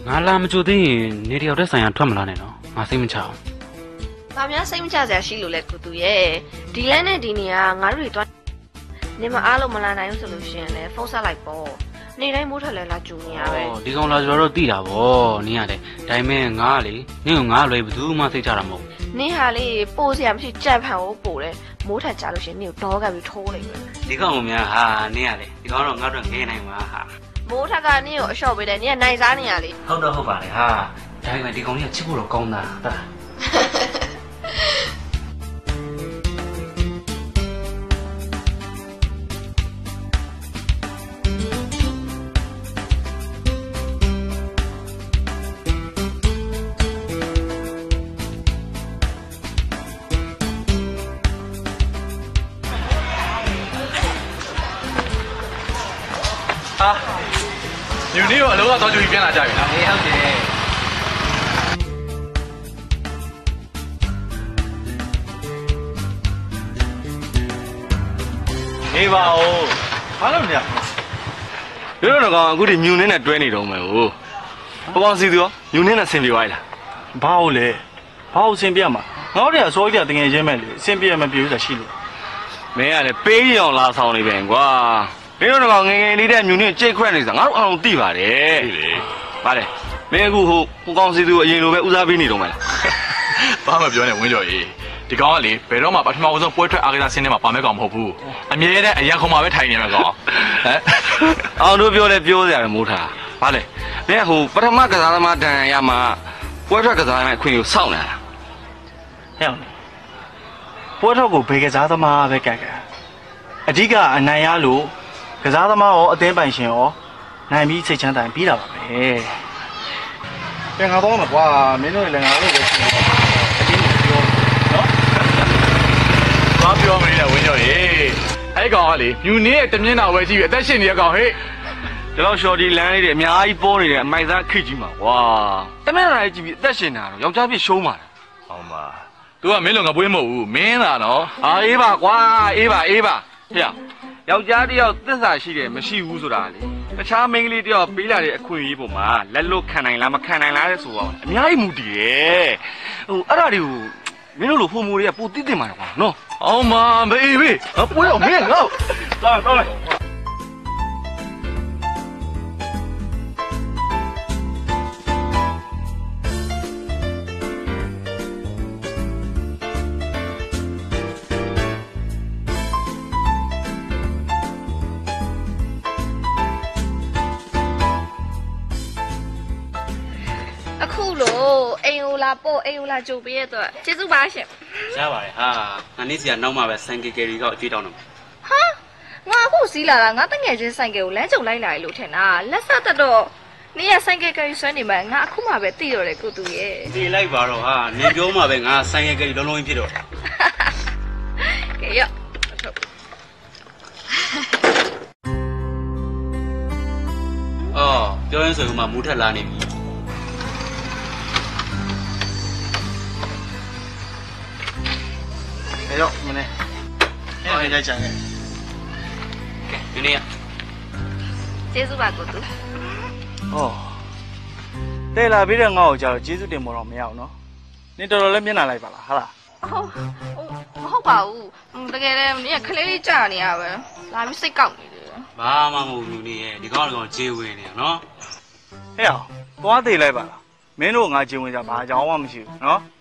ငါလာမကြိုသေးရင်နေတယောက်တည်းဆိုင်ရာထွက်မလာနဲ့နော်ငါစိတ်မချအောင်။ဘာများစိတ်မချစရာရှိလို့လဲကိုသူရဲ့ဒီလန်းနဲ့ဒီနေရာငါတို့တွေတွားနေမအားလို့မလာနိုင်ဘူးဆိုလို့ရှိရင်လည်းဖုန်းဆက်လိုက်ပေါ့။နေတိုင်းမိုးထက်လဲလာကြုံနေရပဲ။ဒီကောင်လာဆိုတော့သိတာဗောနင်းရတယ်။ဒါပေမဲ့ငါကလေနင်းကငါလွယ်ဘယ်သူမှစိတ်ချတာမဟုတ်ဘူး။နင်းဟာလေပို့စရာမရှိကြက်ဖန်ကိုပို့တယ်။မိုးထက်ကြလို့ရှိရင်နင်းကိုဒေါကပြီးထိုးလိုက်ပဲ။ဒီကောင်ကများဟာနင်းရတယ်။ဒီကောင်တော့ငါတို့ငဲနိုင်မှာဟာ။မိုးထက်ကနင်းကိုအလျှော့ပေးတယ်နင်းကနိုင်စားနေရလေ။ဟုတ်တော့ဟုတ်ပါလေဟာ။ဒါပေမဲ့ဒီကောင်ကြီးကချစ်ဖို့တော့ကောင်းတာဟုတ်လားယူနီရောအလုံးကတော့ကြွေးပြန်လာကြပြီလားအေးဟုတ်တယ်နေပါဦးဘာလို့လဲတို့တော့ကောင်အခုဒီမြူနင်းနဲ့တွဲနေတော့မယ်ဟုတ်ဘောပေါင်းစီသူရောမြူနင်းနဲ့ဆင်ပြေသွားလားဘာဟုတ်လဲဘာဟုတ်ဆင်ပြမှာငါတို့ကအစိုးရတကယ်ချင်းမဲ့လေဆင်ပြမပြေဘူးဆိုတာရှိလို့မင်းကလည်းပေးရအောင်လာဆောင်နေပြန်ကွာမင်းတို့ကောင်ငငယ်လေးတဲ့မြူနင်းကြိတ်ခွက်နေစားငါတို့အောင်သိပါတယ်သိလေဗါလေမင်းအခုဟိုကောင်စီသူအရင်လိုပဲဦးစားပေးနေတော့မလားဘာမှပြောနေဝင်းကျော်ကြီးဒီကောင်ကလေဘယ်တော့မှပထမဆုံးပွဲထွက်အားကစားဆင်းထဲမှာပါမဲ့ကောင်မဟုတ်ဘူးအမြဲတမ်းအရန်ခုံမှာပဲထိုင်နေမှာကောင်ဟမ်အောင်တို့ပြောလဲပြောကြတယ်မိုးထားဗါလေမင်းဟိုပထမကစားသမားတန်ရမှာပွဲထွက်ကစားသမားအခွင့်ကိုစောင့်နေတာဟဲ့ပွဲထွက်ကိုဘေကစားသမားပဲကတ်အဓိကအနိုင်ရလို့ကစားသမားရောအသင်းပိုင်ရှင်ရောနိုင်ပြီးစိတ်ချမ်းသာပြီးတာပါပဲပြန်ငါတော့မှာကွာမင်းတို့လည်းငါတို့ပဲရှိတယ်အတင်းပြောနော်ဘာပြောမလဲဝင်းကျော်ရေအဲ့ကောင်ကလေမြူနင်းရဲ့တမျက်နှာဝဲကြည့်ပြီးအသက်ရှင်နေတဲ့ကောင်ဟဲ့ဒီလောက်ရှော်ဒီလမ်းလေးတွေအများကြီးပေါ်နေတယ်အမိုက်သားခိတ်ကြီးမှာကွာတမန်တော်ကြီးကြည့်ပြီးအသက်ရှင်နေတာတော့ယောက်ျားဖြစ်ရှုံးပါလားဟောမှာသူကမင်းလုံငါပွေးမဟုတ်ဘူးမင်းလားနော်အေးပါကွာအေးပါဟဲ့ယောက်ျားတယောက်သစ္စာရှိတယ်မရှိဘူးဆိုတာလေတခြားမိန်းကလေးတယောက်ပေးလာတဲ့အခွင့်အရေးပုံမှာလက်လွတ်ခံနိုင်လားမခံနိုင်လားလဲဆိုတော့အများကြီးမူတည်ရဲ့ဟိုအဲ့ဒါတွေကိုမင်းတို့လိုဟိုမိုတွေကပိုသိသိမှာကွာနော်အောင်မဘေးဘေးငါပွေးတော့မင်းငါသွားလိုက်ပို့အိမ်ဦးလာကြိုပေးရတော့ကျေးဇူးပါရှင်ရပါတယ်ဟာငါနေ့စီကနောက်မှပဲဆိုင်ကယ်ကယ်ရီကအကျွေးတောင်းတော့ဟာငါအခုစီးလာတာငါတငယ်ချင်းဆိုင်ကယ်ကိုလမ်းကြုံလိုက်လာလို့ထင်တာလက်ဆက်တော့နေရဆိုင်ကယ်ကယ်ရီဆွဲနေမှာငါအခုမှပဲသိတော့တယ်ကိုသူရဲ့နေလိုက်ပါတော့ဟာနေပြောမှပဲငါဆိုင်ကယ်ကယ်ရီလုံးလုံးဖြစ်တော့ကဲရအော်ပြောရင်ဆိုမှမူးထက်လာနေပြီ哎呦，你呢？哎，在讲呢。 给，有你。 ကျေးဇူးပါကိုသူ။哦，တဲ့လာပြီးတဲ့ငါ့ကိုကြာတော့ကျေးဇူးတင်ဖို့တော့မရအောင်နော်။နင်တော်တော်လေးမျက်နှာလိုက်ပါလားဟာလား။မဟုတ်ပါဘူး။တကယ်လည်းနင်ကခလေးလေးကြာနေရပဲ။လာပြီးစိတ်ကောက်နေတယ်။ဘာမှမဟုတ်ဘူးနင်ရဲ့ဒီကောင်ကောင်ကျေးဝင်နေနော်။ဟဲ့အောင်သွားသေးလိုက်ပါလား။မင်းတို့ငါကျေးဝင်ကြဘာအကြောင်းမှမရှိဘူးနော်။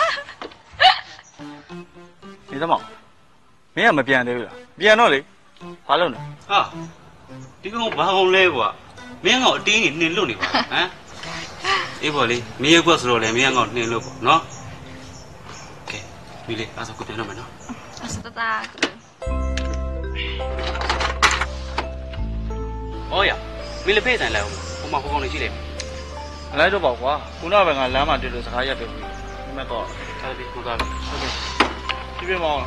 နေသမောင်မင်းကမပြန်သေးဘူးလားပြန်တော့လေဘာလုပ်လဲဟာဒီကောင်ဘာအောင်လဲကွာမင်းကောင်အတင်းကြီးနှင်လွတ်နေပါဟမ်အေးပေါ့လေမင်းရဲ့ကွက်ဆိုတော့လေမင်းကောင်နှင်လွတ်ပေါ့နော်ကဲဒီလေအဲ့ဒါကိုပြန်တော့မယ်နော်အစတတာအော်ရမင်းလည်းဖေးဆိုင်လိုက်အောင်ဟိုမှာဟိုကောင်လေးရှိတယ်မလိုက်တော့ပါကွာခုနကပဲငါလမ်းမှာတွေ့လို့စကားရက်တယ်ဒီမဲ့တော့ထားပြီးကိုသားပြီဟုတ်ကဲ့ဒီပြမောင်း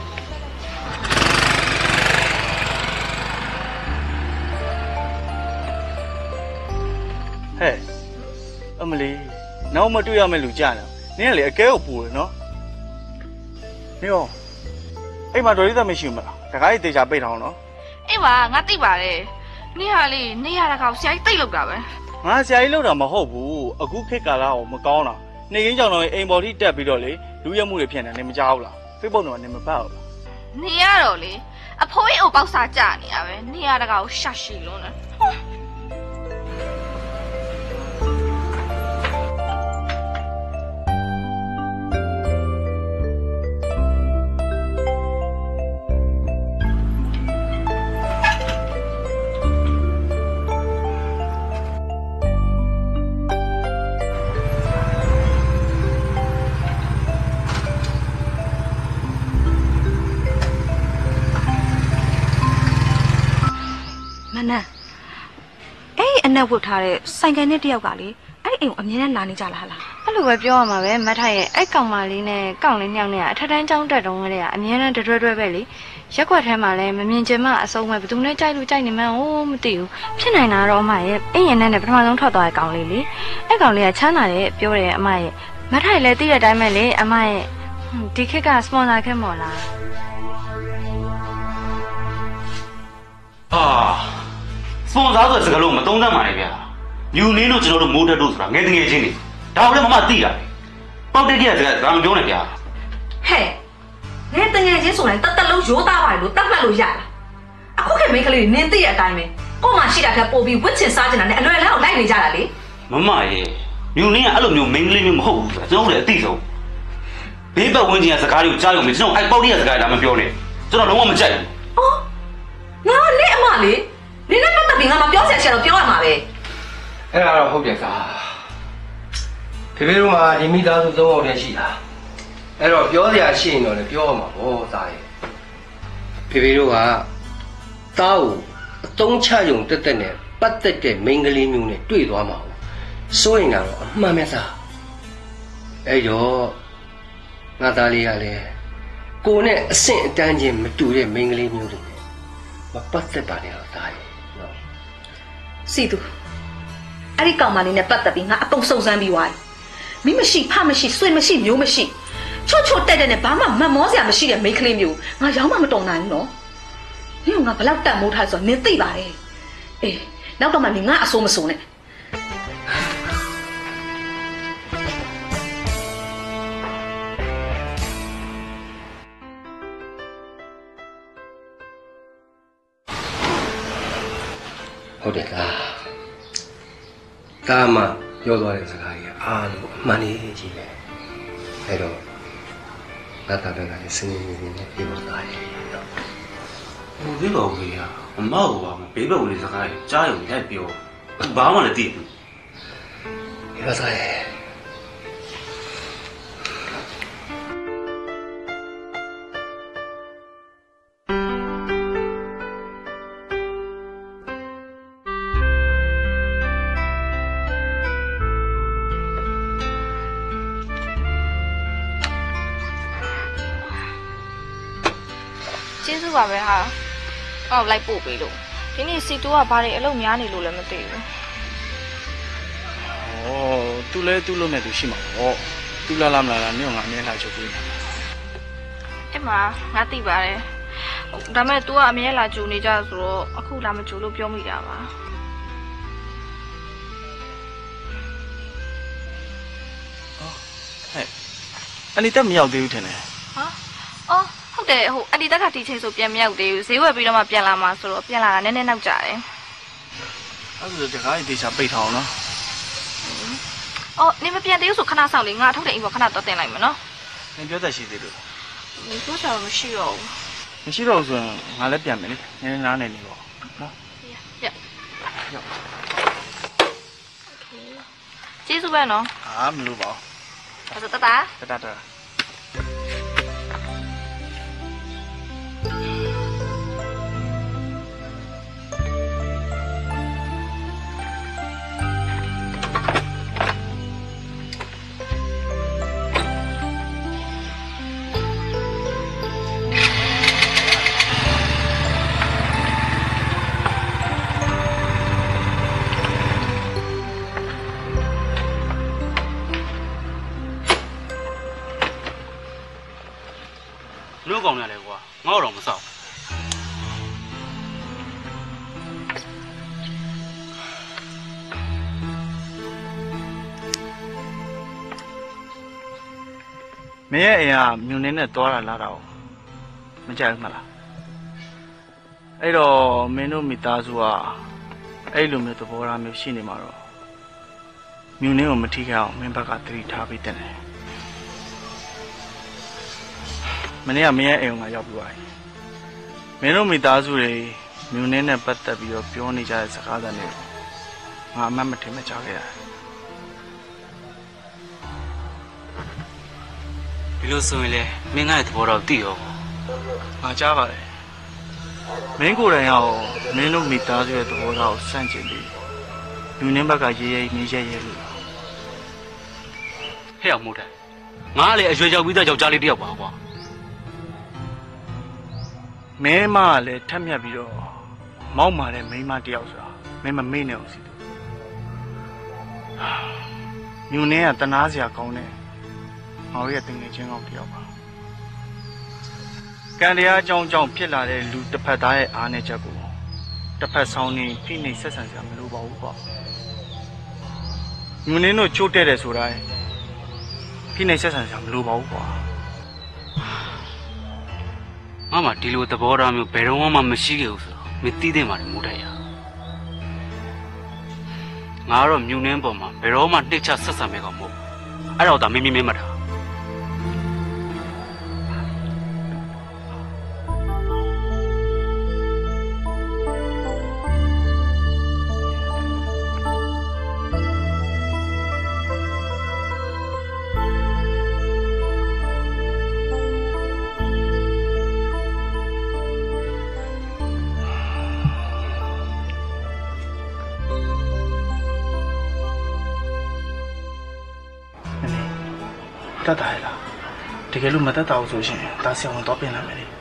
ဟဲ့အမလီနောက်မတွေ့ရမယ့်လူကြာနေနင်းကလေအကဲကိုပူတယ်နော်မင်းရောအိမ်မှာတော်ရည်သက်မရှိဘူးမလားတခါကြီးတေချာပိတ်ထားအောင်နော်အေးပါငါသိပါတယ်နင်းဟာလေနေရတာကောင်ဆရာကြီးတိတ်လောက်တာပဲငါဆရာကြီးလောက်တာမဟုတ်ဘူးအခုခေတ်ကာလအောင်မကောင်းတာနေရင်းကြောင်တော့အိမ်ပေါ်ထိတက်ပြီးတော့လေလူရက်မှုတွေဖြစ်နေတယ်မကြောက်ဘူးလား Facebook တော့နေမပတ်ဘူးလားနေရတော့လေအဖိုးအိမ်ပေါက်စားကြနေရပဲနေရတကာကိုရှာရှိလို့နော်အနက်ဝတ်ထားတဲ့ဆိုင်ကန်နဲ့တယောက်ကလေအဲ့အိမ်ကိုအမြဲတမ်းလာနေကြလားအဲ့လိုပဲပြောရမှာပဲမတ်ထရဲ့အဲ့ကောင်မလေးနဲ့ကောင်လေးညောင်နဲ့အထက်တန်းကျောင်းတက်တုန်းကလေးကအမြဲတမ်းတွဲပဲလေရက်ွက်ထဲမှာလည်းမမြင်ချင်မှအဆုံးပဲဘယ်သူနဲ့ကြိုက်လို့ကြိုက်နေမှန်းဟိုးမသိဘူးဖြစ်နိုင်တာတော့အမရဲ့အိမ်ရနဲ့ပထမဆုံးထွက်သွားတဲ့ကောင်လေးလေအဲ့ကောင်လေးကချမ်းသာတယ်ပြောတယ်အမရဲ့မတ်ထလည်းသိတဲ့အတိုင်းပဲလေအမရဲ့ဒီခေတ်ကစပွန်ဆာခဲ့မော်လားစပွန်ဆာဆိုတဲ့စကားလုံးမသုံးသပ်ပါနဲ့ဗျာယူနင်းတို့ကျွန်တော်တို့မိုးတက်တို့ဆိုတာငယ်တငယ်ချင်းတွေဒါကိုလည်းမမသိတာပေါက်တက်တဲ့စကားဒါမပြောနဲ့ဗျာဟဲ့ငယ်တငယ်ချင်းဆိုရင်တတ်လုံးရိုးသားပါလို့တတ်မှတ်လို့ရလားအခုခေတ်မိန်းကလေးတွေနင်းသိတဲ့အတိုင်းပဲကို့မှာရှိတာကပို့ပြီးဝစ်ချင်စားချင်တာနဲ့အလွယ်လန်းအောင်လိုက်နေကြတာလေမမရဲ့ယူနင်းကအဲ့လိုမျိုးမိန်းကလေးမျိုးမဟုတ်ဘူးကျွန်တော်လည်းအသိဆုံးဘေးပတ်ဝန်းကျင်ကစကားတွေကိုကြားရုံနဲ့ကျွန်တော်အဲ့ပေါက်တက်တဲ့စကားဒါမပြောနဲ့ကျွန်တော်လုံးဝမကြိုက်ဘူးအော်ငါနဲ့အမလေးနင်းနဲ့ပတ်သက်ပြီးငါမပြောဆက်ချင်တော့ပြောရမှာပဲအဲ့ဒါတော့ဟုတ်တယ်ကာဖေဖေတို့ကဒီမိသားစုသုံးယောက်တည်းရှိတာအဲ့တော့ပြောစရာရှိရင်တော့လည်းပြောရမှာပေါ့သားရဲ့ဖေဖေတို့ကသားကိုအတုံးချယုံတက်တက်နဲ့ပတ်သက်တဲ့မိန်းကလေးမျိုးနဲ့တွေ့သွားမှာစိုးရင်တော့အမှန်ပဲသားအဲ့တော့ငါသားလေးကလည်းကိုနဲ့အဆင့်အတန်းချင်းမတူတဲ့မိန်းကလေးမျိုးတွေနဲ့မပတ်သက်ပါနဲ့တော့သားရဲ့နော်စီတူအဲ့ဒီကောင်မလေးနဲ့ပတ်သက်ပြီးငါအကုန်စုံစမ်းပြီးွားပြီမိမရှိဖမရှိဆွေမရှိမျိုးမရှိချွတ်ချွတ်တက်တက်နဲ့ဘာမှမမောစရာမရှိတဲ့မိန်းကလေးမျိုးငါရောက်မှမတော်နိုင်ဘူးနော်နင်ကငါဘလောက်တတ်မိုးထားဆိုတော့နင်သိပါတယ်အေးနောက်တော့မှနင်ငါအဆိုးမဆိုးနဲ့ဟုတ်တယ်ကာကာမပြောသွားတဲ့စကားကြီးအားလုံးအမှန်လေးကြီးပဲအဲ့တော့ငါသားကလည်းစနေနေ့နဲ့ပြေဖို့သားတယ်နော်ဟိုဒီလိုကြီးอ่ะအမောက်ကဘေးဘက်ဝင်စကားကြီးကြားရုံနဲ့ပြောဘာမှလည်းသိဘူးဒီလိုသားရဲ့ကျေးဇူးပါပဲဟာဟောလိုက်ပို့ပေးလို့ဒီနေ့စီတူကဘာတွေအလုပ်များနေလို့လည်းမသိဘူးဩသူလဲသူ့လုံးနဲ့သူရှိမှာပေါ့သူလာလာမလားနင့်ကငါအမြဲလာချုပ်ပေးနေတာအဲ့မှာငါသိပါတယ်ဒါမဲ့ तू ကအမြဲလာကြိုနေကြဆိုတော့အခုလာမကြိုလို့ပြောမိတာပါဟဲ့အန်ဒီတက်မရောက်သေးဘူးထင်တယ်ဟာအော်ဟုတ်တယ်ဟိုအန်ဒီတက်ကတီချိန်ဆိုပြန်မရောက်သေးဘူးဈေးဝယ်ပြီးတော့မှပြန်လာမှာဆိုတော့ပြန်လာတာနည်းနည်းနောက်ကျတယ်အဲ့ဒါတခါကြီးတေချာပိတ်ထားအောင်နော်အော်နေမပြန်သေးဘူးဆိုခဏဆောင်လေငါထုတ်တဲ့အိမ်ပေါ်ခဏတော့တင်လိုက်မယ်နော်နင်ပြောတတ်ရှိသေးလို့ပြောချင်လို့မရှိတော့ဘူးမရှိတော့ဘူးဆိုရင်ငါလည်းပြန်မယ်လေနည်းနည်းနားနေနေပေါ့နော်ကျေးဇူးပဲနော်အာမလို့ပါအဲ့ဒါတတာလို့ကောင်းတယ်လေကွာငါ့တော့မဆောက်မင်းရဲ့အိမ်ကမြုံနေနဲ့သွားလာတော့မကြိုက်ဘူးမလားအဲ့တော့မင်းတို့မိသားစုကအဲ့လိုမျိုးသဘောထားမျိုးရှိနေမှာတော့မြုံနေကိုမထိခိုက်အောင်မင်းဘက်ကသတိထားပေးတဲ့မနေ့ကမင်းရဲ့အိမ်ကရောက်ပြီးသွားပြီမင်းတို့မိသားစုတွေမြုံနေနဲ့ပတ်သက်ပြီးတော့ပြောနေကြတဲ့စကားသံတွေငါအမှတ်မထင်မကြားခဲ့ရတယ်ဒီလိုဆိုရင်လေမင်းငါ့ရဲ့သဘောတော့သိရောငါကြားပါတယ်မင်းကိုယ်တိုင်ရောမင်းတို့မိသားစုရဲ့သဘောထားကိုစန့်ကျင်ပြီးမြုံနေဘက်ကရေးရေးနေရဲလို့ဟဲ့အောင်မို့တယ်ငါကလေအရွယ်ရောက်ပြီးသားယောက်ျားလေးတယောက်ပါကွာမင်းမကလည်းထက်မြက်ပြီးတော့မောက်မာတဲ့မိန်းမတယောက်ဆိုတာမင်းမမေ့နဲ့အောင်စီသူမြုံနေကတနာစရာကောင်းတယ်ငါတို့ရဲ့တငယ်ချင်းကောင်းတယောက်ပါကံတရားအကြောင်းကြောင့်ဖြစ်လာတဲ့လူတစ်ဖက်သားရဲ့အားနည်းချက်ကိုတစ်ဖက်ဆောင်နေဖိနှိပ်ဆက်ဆံစရာမလိုပါဘူးကွာမြုံနေတို့ချိုးတဲ့တယ်ဆိုတိုင်းဖိနှိပ်ဆက်ဆံစရာမလိုပါဘူးကွာငါမှဒီလိုသဘောထားမျိုးဘယ်တော့မှမရှိခဲ့ဘူးဆိုတော့မသိသေးမှလည်းမိုးတိုက်ရငါတော့မြုံနှင်းပေါ်မှာဘယ်တော့မှနှိမ့်ချဆက်ဆံမဲ့ကောင်မဟုတ်အဲ့တော့ဒါမင်းမင်းမထားတတ်တာရလားတကယ်လို့မတတ်တာဘူးဆိုရှင်ဒါဆရာဝန်တော့ပြင်လာမယ်လေ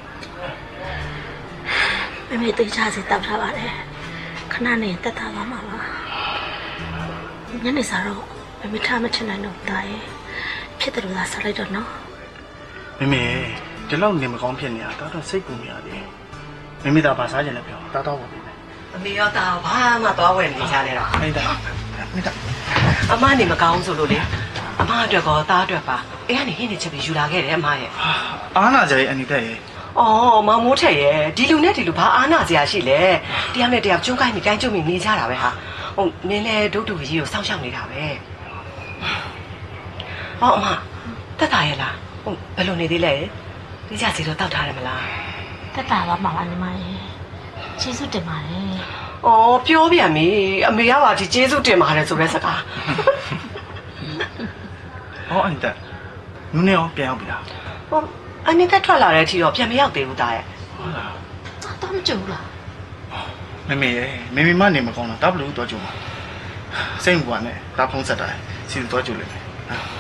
မမေသိချာစီတောက်ထားပါတယ်ခဏနေတက်တာပါမှာပါညနေစာတော့မမေထားမချင်နိုင်တော့တာရဲ့ဖြစ်တယ်လို့သာဆက်လိုက်တော့နော်မမေဒီလောက်နေမကောင်းဖြစ်နေတာတော့စိတ်ကူမရသေးဘူးမမေသာဘာစားကြလဲပြောတာတော့ပါပြီအမေရောတာဘာမှသွားဝယ်နေကြလဲတော့မိသားအမနေမကောင်းဆိုလို့လေအမအတွက်ကောသားအတွက်ပါအဲ့ကနေဟင်းနေချက်ပြီးယူလာခဲ့တယ်အမရဲ့အားနာကြရဲ့အနေနဲ့ရဲ့အော်မမိုးထက်ရဲ့ဒီလူနဲ့ဒီလူဘာအားနာစရာရှိလဲတရားနဲ့တရားကျွန်းကိုင်းမိကိုင်းကျွန်းမိနေကြတာပဲဟာဟုတ်နင်းလဲဒုတ်တူကြီးကိုစောင့်ရှောက်နေတာပဲဟောအမတက်တာရဲ့လားဟုတ်ဘယ်လိုနေသေးလဲဒီကြစီတော့တောက်ထားတယ်မလားတက်တာပါမှာပါညီမရဲ့ကျေးဇူးတင်ပါတယ်အော်ပြောပြန်ပြီအမေကပါဒီကျေးဇူးတင်ပါတယ်ဆိုတဲ့စကားဟောအန်တာနူးနေအောင်ပြန်ရောက်ပြီလားဟောအနစ်သက်ထွက်လာတဲ့အထိတော့ပြန်မရောက်သေးဘူးသားရဲ့ဟုတ်လားတော့မကြုံဘူးလားမမေရဲ့မမေမနေမကောင်းတော့တပ်လို့တော့ကြုံပါစိတ်မကွာနဲ့ဒါဖုံးဆက်တာစီတူတော့ကြုံလိမ့်မယ်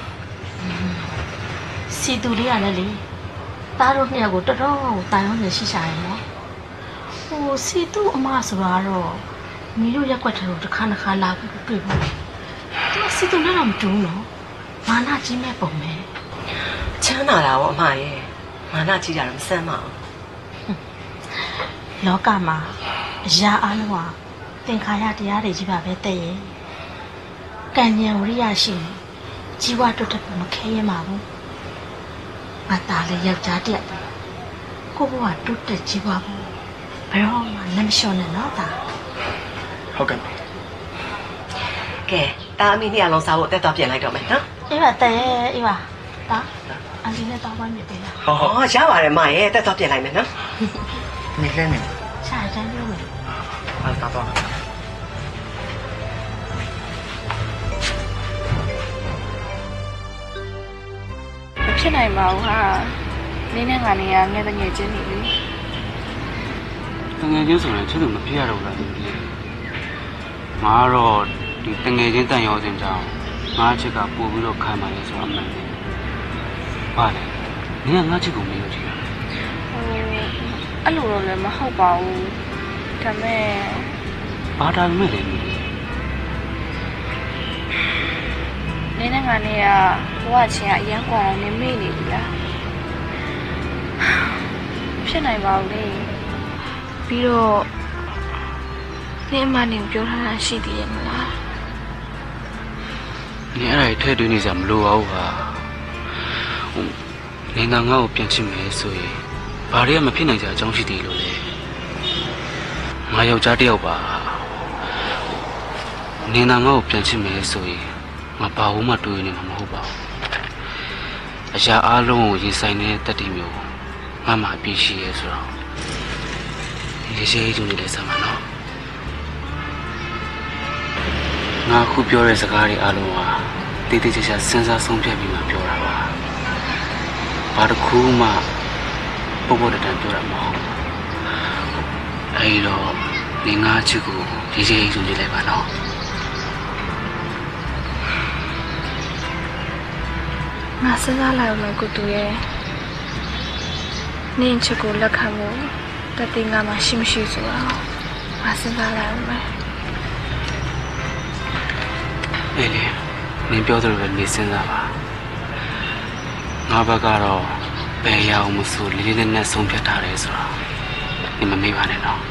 စီတူလေးရလဲလေသားတို့နှစ်ယောက်ကိုတော်တော်တိုင်အောင်နေရှိရှာရယ်နော်ဟိုစီတူအမဆိုတာတော့မီးတို့ရက်ွက်တယ်လို့တစ်ခါတစ်ခါလာပြီးတွေ့ဘူးသူစီတူနဲ့တော့မတူဘူးနော်မာနကြီးမဲ့ပုံပဲချမ်းသာတာပေါ့အမရဲ့မာနကြီးတာတော့မဆန်းပါဘူးလောကမှာအရာအလုံးဟာသင်္ခါရတရားတွေကြီးပါပဲတဲ့ရဲ့ကံဉာဏ်ဝိရိယရှိရင်ជីវတုတ်တက်မခဲရမှာဘူးငါသားလေးယောက်ျားတက်ကိုဘဝတုတ်တက်ကြီးပါဘူးဘယ်တော့မှလက်မလျှော့နဲ့နော်သားဟုတ်ကဲ့ကဲတာအမီနှစ်ယောက်လုံးစားဖို့တက်တော့ပြင်လိုက်တော့မယ်နော်အေးပါတဲ့အေးပါသားအန်ဒီနဲ့တောင်းပန်နေတယ်လားဟောရပါတယ်မရဲ့တက်တော့ပြင်လိုက်မယ်နော်မိလဲနေရှာတန်းပြောမယ်အားတော့ဖြစ်နိုင်ပါဘူးဟာနင်းနဲ့ငါနေရငဲ့တငယ်ချင်းနေပြီတငယ်ချင်းဆိုရင်ချစ်သူမဖြစ်ရတော့ဘူးလားဒီငါတော့ဒီတငယ်ချင်းတန်ရောစင်ကြောင်းငါချစ်ကပို့ပြီးတော့ခံပါလေဆိုတော့မှန်တယ်ပါလေနင်းကငါချစ်ကိုမလို့ကြည့်ရအဲ့လိုတော့လည်းမဟုတ်ပါဘူးဒါမဲ့ဘာသာမဲ့လေနင်းနဲ့ငါနေရဘဝချင်းကအရန်กว่าနေမေ့နေပြီလားဖြစ်နိုင်ပါဘူးလေပြီးတော့နင်းအမနေပြောထားတာရှိသေးရဲ့မလားနင်းအဲ့ဒါထဲတွင်းနေစရာမလိုပါဘူးဟာနေနာငါ့ကိုပြန်ချစ်မယ်ဆိုရင်ဘာတွေကမဖြစ်နိုင်ကြအကြောင်းရှိသေးလို့လေငါယောက်ျားတစ်ယောက်ပါနေနာငါ့ကိုပြန်ချစ်မယ်ဆိုရင်ငါဘာလို့မှတွေးနေမှာမဟုတ်ပါဘူးအရာအားလုံးကိုရင်ဆိုင်နေတဲ့တတိမျိုးငါမှအပြည့်ရှိရဲဆိုတော့ဒီရှိရေးကြည့်နေတယ်ဆမ်းမနော်ငါခုပြောတဲ့စကားတွေအားလုံးဟာတေးသေးချာချာစဉ်းစားဆုံးဖြတ်ပြီးမှပြောတာပါဘာတစ်ခုမှပုပ်ပုပ်တန်ပြောတာမဟုတ်အဲဒီတော့ဒီငါချစ်ကိုဒီရှိရေးကြည့်နေလိုက်ပါနော်ငါစဉ်းစားလိုက်မယ်ကိုတူရဲ့နင်းချစ်ကိုလက်ခံဖို့တတိငါမှရှိမရှိဆိုတာငါစဉ်းစားလိုက်မယ်အေးလေနင်ပြောသလိုပဲနေစဉ်းစားပါငါဘက်ကတော့ဘယ်ရအောင်မဆိုလေးလေးနက်နက်ဆုံးဖြတ်ထားတယ်ဆိုတော့နင်မမေ့ပါနဲ့နော်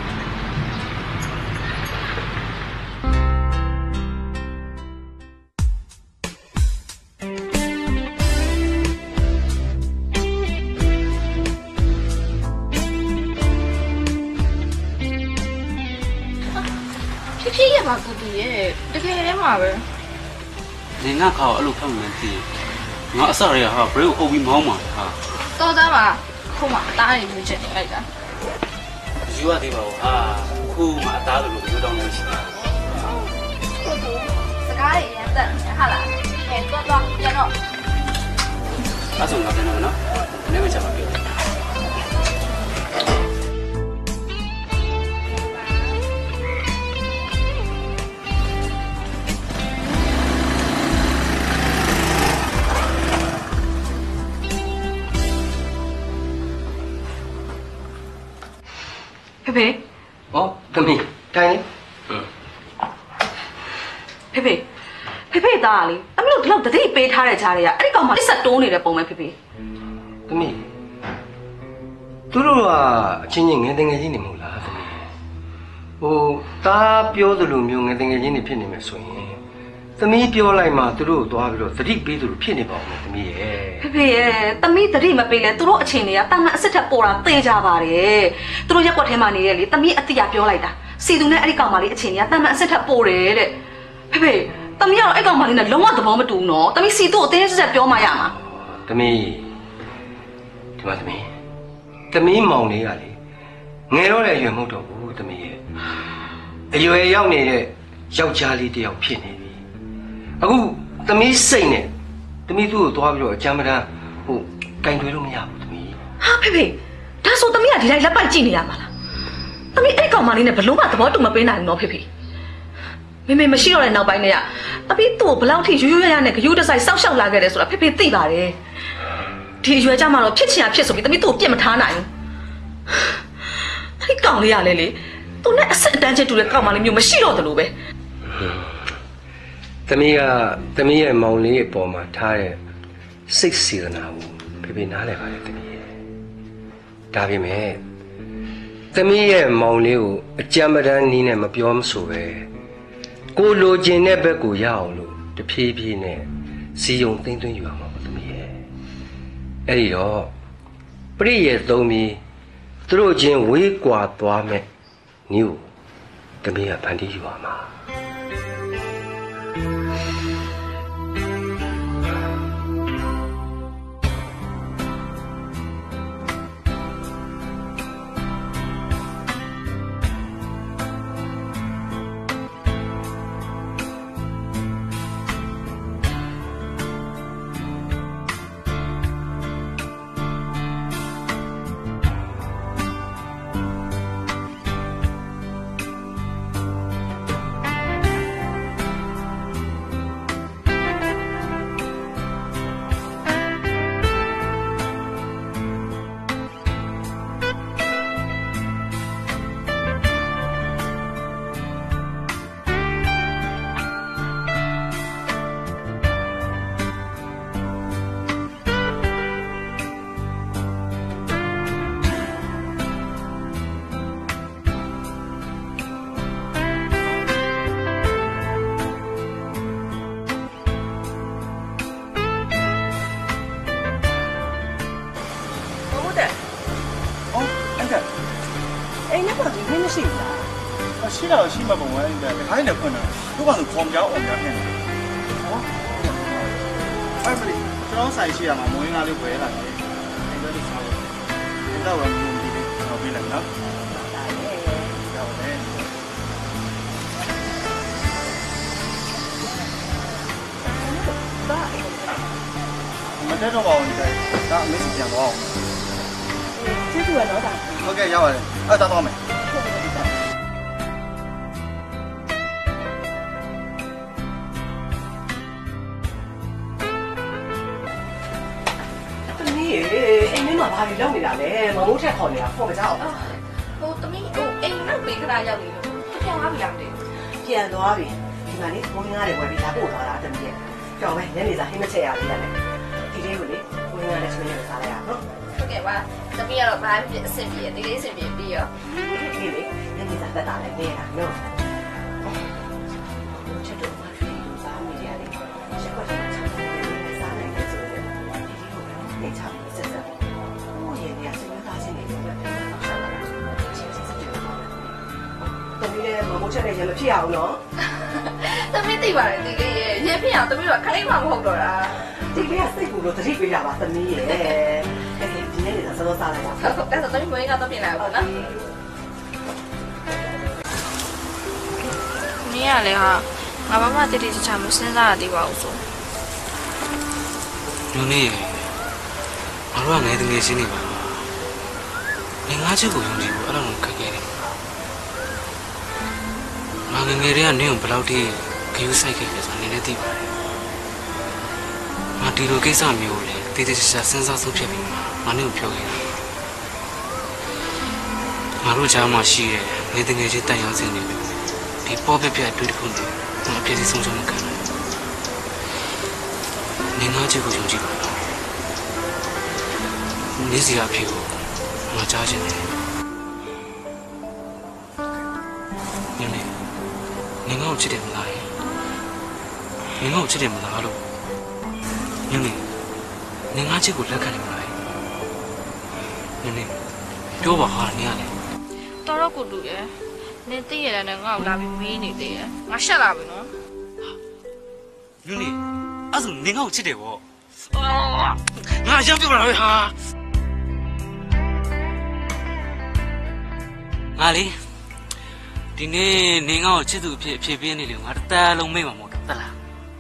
ဖြစ်ရမှာကိုတူရဲ့တကယ်တည်းမှာပဲနေငါခေါအဲ့လိုဖတ်မှန်းသိငါအစရရဟာဘရိတ်ကိုအုပ်ပြီးမောင်းပါဟာတော်သားပါခုမှအသားရည်ယူချက်နေလိုက်တာယူရသေးပါဘူးဟာခုမှအသားလိုလိုပြောတော့နေရှိတာကိုတူစကားရရတက်နေဟာလားအဲတော့ပြန်တော့အဲ့ဆိုငါပြန်တော့နော်နည်းမချပါဘူးဖေဖေဟောသမီးတိုင်းလေဖေသားလေအမလို့ဒီလောက်တတိပေးထားတဲ့ကြားတွေကအဲ့ဒီကောင်မှတစ်ဆက်တိုးနေတဲ့ပုံပဲဖေသမီးသူတို့ကအချင်းချင်းငယ်တငယ်ချင်းနေမဟုတ်လားသမီးဟိုတားပြောသလိုမျိုးငယ်တငယ်ချင်းနေဖြစ်နေမယ်ဆိုရင်သမီးပြောလိုက်မှသူတို့သွားပြီးတော့သတိပေးသူတို့ဖြစ်နေပါဦးမယ်သမီးရဲ့ဖေရဲ့သမီးတတိမပေးလဲသူတို့အချင်းတွေကတာမန်အစ်စ်ထက်ပေါ်တာသိကြပါတယ်သူတို့ရက်ွက်ထဲမှာနေရလေသမီးအတိအပြောလိုက်တာစီသူနဲ့အဲ့ဒီကောင်မလေးအချင်းတွေကတာမန်အစ်စ်ထက်ပေါ်တယ်တဲ့ဖေသမီးကတော့အဲ့ကောင်မလေးနဲ့လုံးဝသဘောမတူဘူးနော်သမီးစီသူ့အသေးစက်ပြောမှရမှာသမီးဒီမှာသမီးမောင်လေးကလေငယ်တော့လည်းအရွယ်မဟုတ်တော့ဘူးသမီးရဲ့အရွယ်ရောက်နေတဲ့ယောက်ျားလေးတယောက်ဖြစ်နေပြီအခုသမီးစိတ်နဲ့သမီးသူ့ကိုသွားပြီးတော့အကြမ်းမတမ်းဟိုကင်တွယ်လို့မရဘူးသမီးဟာဖေဒါဆိုသမီးကဒီတိုင်းလက်ပိုက်ကြည့်နေရမှာလားသမီးအဲ့ကောင်မလေးနဲ့ဘလို့မှသဘောတူမပေးနိုင်ဘူးနော်ဖေမေမရှိတော့တဲ့နောက်ပိုင်းတည်းကသမီးသူ့ကိုဘလောက်ထိရွရွရရနဲ့ဂယုတဆိုင်စောက်ရှောက်လာခဲ့တယ်ဆိုတာဖေသိပါတယ်ဒီအရွယ်ကြမှာတော့ဖြစ်ချင်ရဖြစ်ဆိုပြီးသမီးသူ့ကိုပြစ်မထားနိုင်ဘူးအဲ့ကောင်လေးရလဲလေသူနဲ့အဆက်အတန်းချက်တူတဲ့ကောင်မလေးမျိုးမရှိတော့တယ်လို့ပဲသမီးရဲ့မောင်လေးရဲ့ပေါ်မှာထားတဲ့စိတ်စေတနာကိုဖေနားလည်ပါလေသမီးရဲ့ဒါပေမဲ့သမီးရဲ့မောင်လေးကိုအကြမ်းပတမ်းနီးနဲ့မပြောမဆိုပဲကိုလိုချင်တဲ့ဘက်ကိုရအောင်လို့တဖြည်းဖြည်းနဲ့စီယုံသိမ့်သွင်းယူအောင်ပါသမီးရဲ့အဲ့ဒီတော့ပရိယေသုံးပြီးသူတို့ချင်းဝေးကွာသွားမဲ့နီးကိုသမီးကဖန်တီးယူပါမှာရှိတာရှိမှာပုံမှန်အဲ့ဒါခိုင်းနေဖွင့်တာသူကဆိုခေါင်းကြောင်းအောင်ကြောင်းဖြစ်နေဟောအဲ့မလေးကျွန်တော်ဆိုင်ရှိရမှာမွေးငါလေးဝယ်လာတယ်အဲ့ဒါလေးစားလို့အဲ့ဒါကမင်းဒီလေးတော့ပြလိုက်နော်ဟုတ်တယ်မတက်တော့ပါဘူးဒါအမေစီပြန်တော့အောင်ကျေးဇူးပါတော့ဒါဟုတ်ကဲ့ရောက်ပါတယ်အဲ့ဒါတော့မယ်အိမ်ထဲမှာဘာတွေလုပ်နေတာလဲမမိုးထက်ခေါ်နေတာခေါ်မကြောက်ဟိုသမီးဟိုအိမ်နောက်ပေးခဏရောက်နေလို့ပြန်သွားပြီလားမသိဘူးပြန်သွားပြီဒီမှာလေဘုန်းကြီးကားတွေဝယ်ပြီးလာပို့သွားတာတမီးရဲ့ကြောက်ပဲညနေစာဟင်းမချက်ရသေးတယ်ဒီလေးကိုလေဘုန်းကြီးကလည်းချင်းလေးစားလိုက်ရအောင်နော်ဟုတ်ကဲ့ပါသမီးကတော့ဘာမှမဖြစ်အဆင်ပြေဒီလေးအဆင်ပြေပြီးရောဒီလေညနေစာတက်တာလည်းနေတာနော်ချက်တော့မဖြစ်ဘူးစားမိရတယ်ချက်ခွက်ချက်စားနိုင်တယ်ဆိုတော့ဒီလေးကိုနေချမ်းဆက်ဆက်ဟိုရေနေရာစနေသားချင်းနေတယ်ပြန်တော့ဆက်လာတာချင်းချင်းချင်းတမီးလည်းမမိုးချက်နဲ့ရမဖြစ်အောင်နော်သမီးသိပါတယ်ဒီလေးရဲ့ရေဖြစ်အောင်သမီးတို့ကခလေးမှမဟုတ်တော့တာဒီလေးကစိတ်ကူလို့တတိပေးတာပါသမီးရဲ့ဒီနေ့လည်းစောစားလိုက်ပါဟုတ်ကဲ့ဆိုသမီးမင်းကတော့ပြင်လာပါနော်နင်ကလည်းဟာငါဘာမှတတိချာမစဉ်းစားရသေးပါဘူးဆိုလူနေငါတို့ကငယ်တငယ်ချင်းနေပါငယ်ငါချက်ကိုယုံကြည်ဖို့အဲ့လိုခက်ခဲတယ်ငါငယ်ငယ်တည်းကနေဘယ်လောက်ထိဂယုစိုက်ခဲ့လဲဆိုတာနည်းနည်းသိပါတယ်ငါဒီလိုကိစ္စမျိုးလေတေးသေးချာချာစဉ်းစားဆုံးဖြတ်ပြီးငါနဲ့ကိုပြောခဲ့တာငါတို့ကြားမှာရှိတဲ့ငယ်တငယ်ချင်းတန်ရောင်းစင်တွေဒီပေါ်ပြပြအတွေ့တစ်ခုနဲ့ငါအပြည့်အစုံဆုံးမခံနိုင်ငယ်ငါချက်ကိုယုံကြည်ပါနေစီအဖေကိုငါကြားချင်တယ်ညနေငါ့ကိုချစ်တယ်မလားငါ့ကိုချစ်တယ်မလားလို့ညနေငါ့ချစ်ကိုလက်ခံတယ်မလားညနေပြောပါဟာနင်ကလေတော်တော့ကိုတူရဲ့နင်သိရတယ်နဲ့ငါ့ကိုလာပြီးမေးနေသေးတယ်ငါရှက်လာပြီနော်ညနေအဲ့ဆိုနင်ငါ့ကိုချစ်တယ်ဗောငါရမ်းပြောလာပဲဟာငါလေဒီနေ့နင်ငါ့ကိုချစ်သူအဖြစ်အဖြေပေးနေလေငါတစ်သက်လုံးမိတ်မှာမဟုတ်ဘူးသလား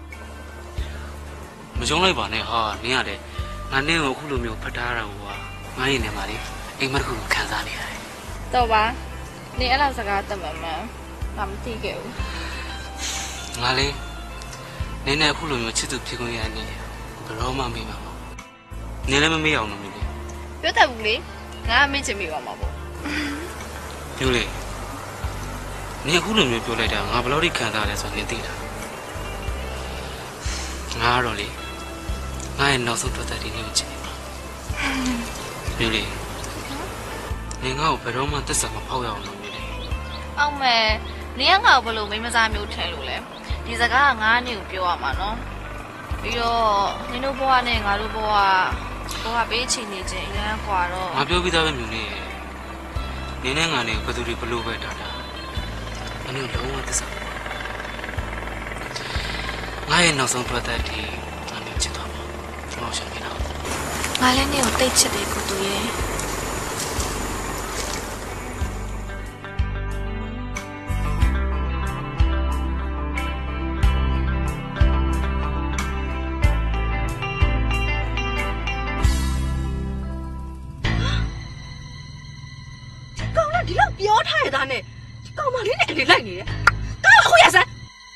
မကြုံလိုက်ပါနဲ့ဟာနင်ကလေငါနင်ကိုအခုလိုမျိုးဖတ်ထားတာကွာငါရင်ထဲမှာလေအိမ်မက်တစ်ခုခံစားနေရတယ်တော့ပါနင်အဲ့လောက်စကားတမန်မှန်ငါမသိခဲ့ဘူးငါလေနင်နဲ့အခုလိုမျိုးချစ်သူဖြစ်ခွင့်ရနေဘယ်တော့မှမေ့မှာမဟုတ်နင်လည်းမမေ့အောင်လို့မင်းလေပြောတတ်ဘူးလေငါအမေ့ချင်မိပါမှာပေါ့ညို့လေနင်အခုလိုမျိုးပြောလိုက်တာငါဘယ်လောက်ထိခံစားရလဲဆိုတော့နင်သိလားငါကတော့လေငါရဲ့နောက်ဆုံးတွေ့တဲ့ဒီနေ့ကိုချစ်နေမှာညို့လေနင်ငါ့ကိုဘယ်တော့မှသက်သာမဖောက်ရအောင်လုပ်နေတယ်အောင်မယ်နင်ကငါ့ကိုဘယ်လိုမိမစားမျိုးထင်လို့လဲဒီစကားကငါနဲ့ကိုပြောရမှာနော်ပြီးတော့နင်တို့ဘဝနဲ့ငါတို့ဘဝပေးချင်နေခြင်းအရင်ကွာတော့ငါပြောပြီးသားပဲမြို့နေနင်နဲ့ငါနဲ့ဘယ်သူတွေဘလို့ပဲထားတာနင်တို့လုံးဝသက်သာငါရဲ့နောက်ဆုံးတွေ့တဲ့ဒီငါနဲ့ချစ်တော့မှာကျွန်တော်ရှင်းပြတာငါလည်းနင်ကိုတိတ်ချစ်တယ်ကိုတူရဲ့ဒီလောက်ပြောထားရတာနဲ့ဒီကောင်မလေးနဲ့အလေလိုက်နေတယ်ကားအခုရစမ်း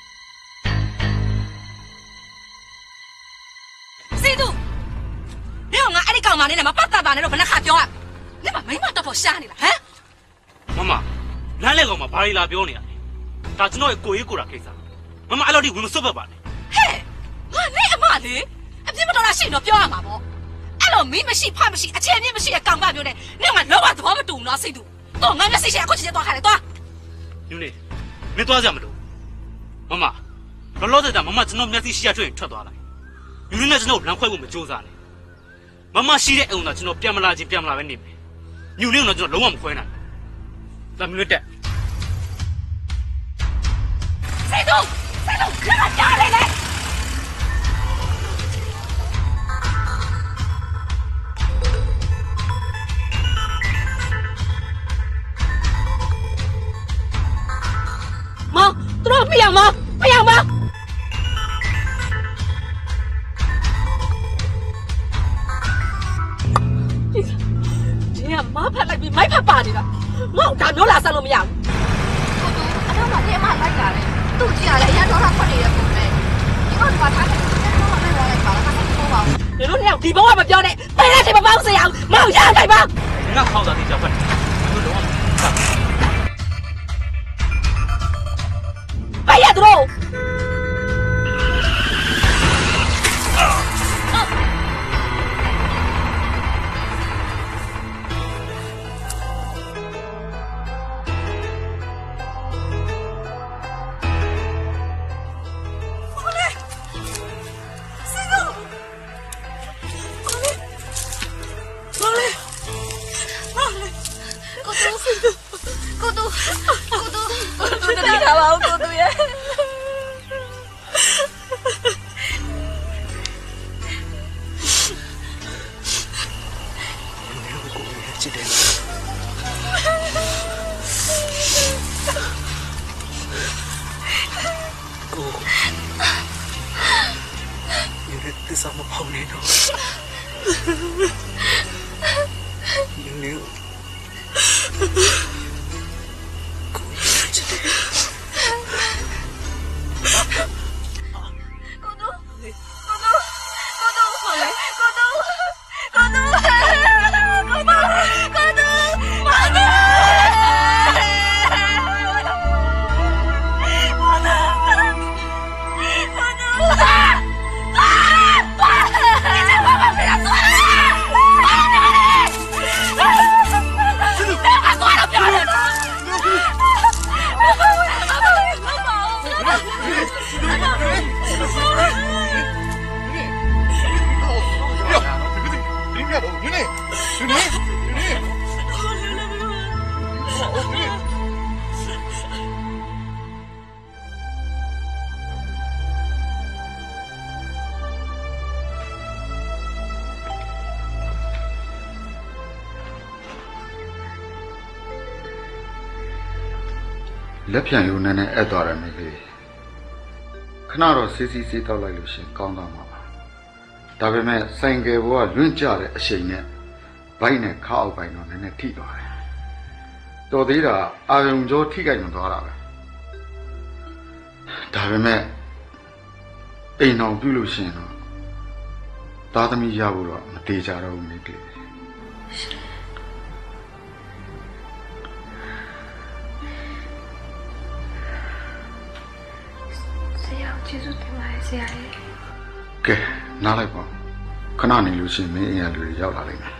စီတူညငါအဲ့ဒီကောင်မလေးနဲ့မပတ်သက်ပါနဲ့တော့ဘယ်နှခါပြောရလဲမမိမတော့ဖို့ရှားနေလားဟမ်မမလမ်းလဲကောင်မှာဘာတွေလာပြောနေရလဲဒါကျွန်တော်ရဲ့ကိုရေးကိုတာကိစ္စမမအဲ့လိုဒီဝင်မစွတ်ပတ်ပါနဲ့ဟဲ့ငါနဲ့အမလေးအပြစ်မတော်တာရှိတော့ပြောရမှာပေါ့အဲ့လိုမင်းမရှိဖမရှိအချိန်မြင့်မရှိတဲ့ကောင်မမျိုးနဲ့ညငါလောဘသဘောမတူဘူးနော်စိတ်တူတော့ငါမျက်စိရှိအခုချက်သွားခါလေသွားညနေမင်းသွားကြမလို့မမလောလောဆယ်တာမမကျွန်တော်မျက်စိရှိရထွက်ရင်ထွက်သွားလိုက်ယူရင်းနဲ့ကျွန်တော်လမ်းခွဲဖို့မကြိုးစားနဲ့မမရှိတဲ့အိမ်ကကျွန်တော်ပြန်မလာခြင်းပြန်မလာပဲနေမယ်ညူလေးကတော့ကျွန်တော်လုံးဝမခွဲနိုင်ဘူးဒါမျိုးတက်谁动？看他家里来！妈，都让不养吗？不养吗？你看，妈拍来比没拍把你了，我干苗拉上都没养。 အထက်မှာဒီအမလိုက်တာလေသူ့ကြည့်ရလေအရင်တော့ထွက်နေတဲ့ပုံပဲဒီကောင်ဒီမှာထားတယ်တော့မလိုက်လိုက်ပါလားမဆိုင်ဘူးပါဘူး你说你ဒီဘဝမပြောနဲ့ပဲရချိန်မပေါင်းစရာမောင်ရလိုက်ပါငါခေါင်းသားတိကျဖတ်တယ်ဘယ်လိုလုံးပဲရတို့လက်ပြန်ယူနေနဲ့အဲ့သွားတယ်မိလေးခဏတော့စီစီစီတောက်လိုက်လို့ရှင်ကောင်းသွားမှာပါဒါပေမဲ့ဆိုင်ကယ်ဘောကလွင့်ကျတဲ့အချိန်နဲ့ဘိုက်နဲ့ခါအောက်ပိုင်းတော့နည်းနည်းထိသွားတယ်တော်သေးတာအာရုံကြောထိကြိုက်မှသွားတာပဲဒါပေမဲ့အိမ်အောင်ပြုလို့ရှင်တော့သားသမီးရဖို့တော့မသေးကြတော့ဘူးမိလေးကျေးဇူးတင်ပါတယ်ဆရာကြီးကဲနားလိုက်ပါခဏနေလို့ရှိရင်မင်းအိမ်ကလူတွေရောက်လာလိမ့်မယ်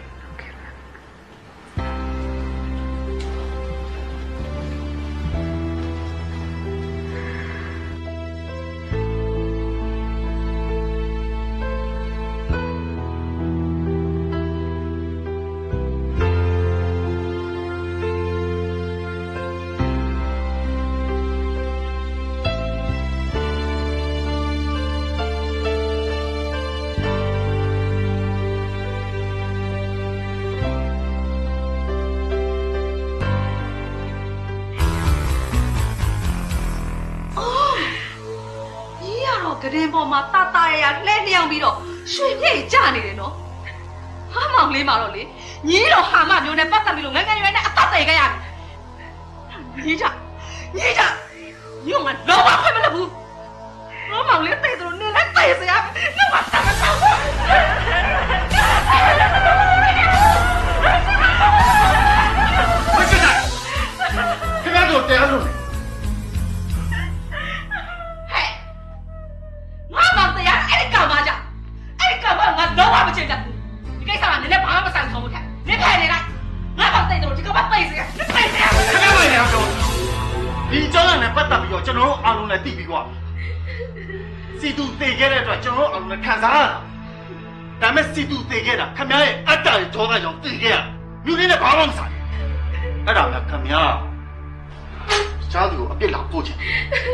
ကရင်ပေါ်မှာတတရရလှဲလျောင်းပြီးတော့ရွှေပြည့်ကျနေတယ်နော်ဟာမောင်လေးမှာတော့လေညီတော့ဟာမမျိုးနဲ့ပတ်သက်ပြီးလို့ငန်းငန်းရွယ်နဲ့အသက်သေးခဲ့ရပြီညီကညို့ငါတော့ဘာခွင့်မလုပ်ဘူးမောင်လေးသေးတယ်လို့နေလိုက်သေးစရာနေမှာတတ်မတော့ဘူးမရှိတာခင်ဗျားတို့တရားလို့တော့ဘာမချင်တတ်ဘူးဒီကိစ္စကနည်းနည်းဘာမှမဆိုင်ဆုံးဘူးတဲ့နည်းဖယ်နေလိုက်ငါတော့တိတ်တယ်လို့ဒီကပတ်သိစရာတိတ်စရာခင်ဗျားမနေအောင်တော့ဒီအကြောင်းနဲ့ပတ်သက်ပြီးတော့ကျွန်တော်တို့အားလုံးလည်းသိပြီးသွားစီတူတေခဲ့တဲ့အတွက်ကျွန်တော်တို့အားလုံးလည်းခံစားရတာဒါပေမဲ့စီတူတေခဲ့တာခင်ဗျားရဲ့အတ္တရဲ့ဒေါသကြောင့်တေခဲ့ရမြို့လေးနဲ့ဘာမှမဆိုင်အဲ့ဒါကခင်ဗျားကြားသူကိုအပြစ်လာပို့ချင်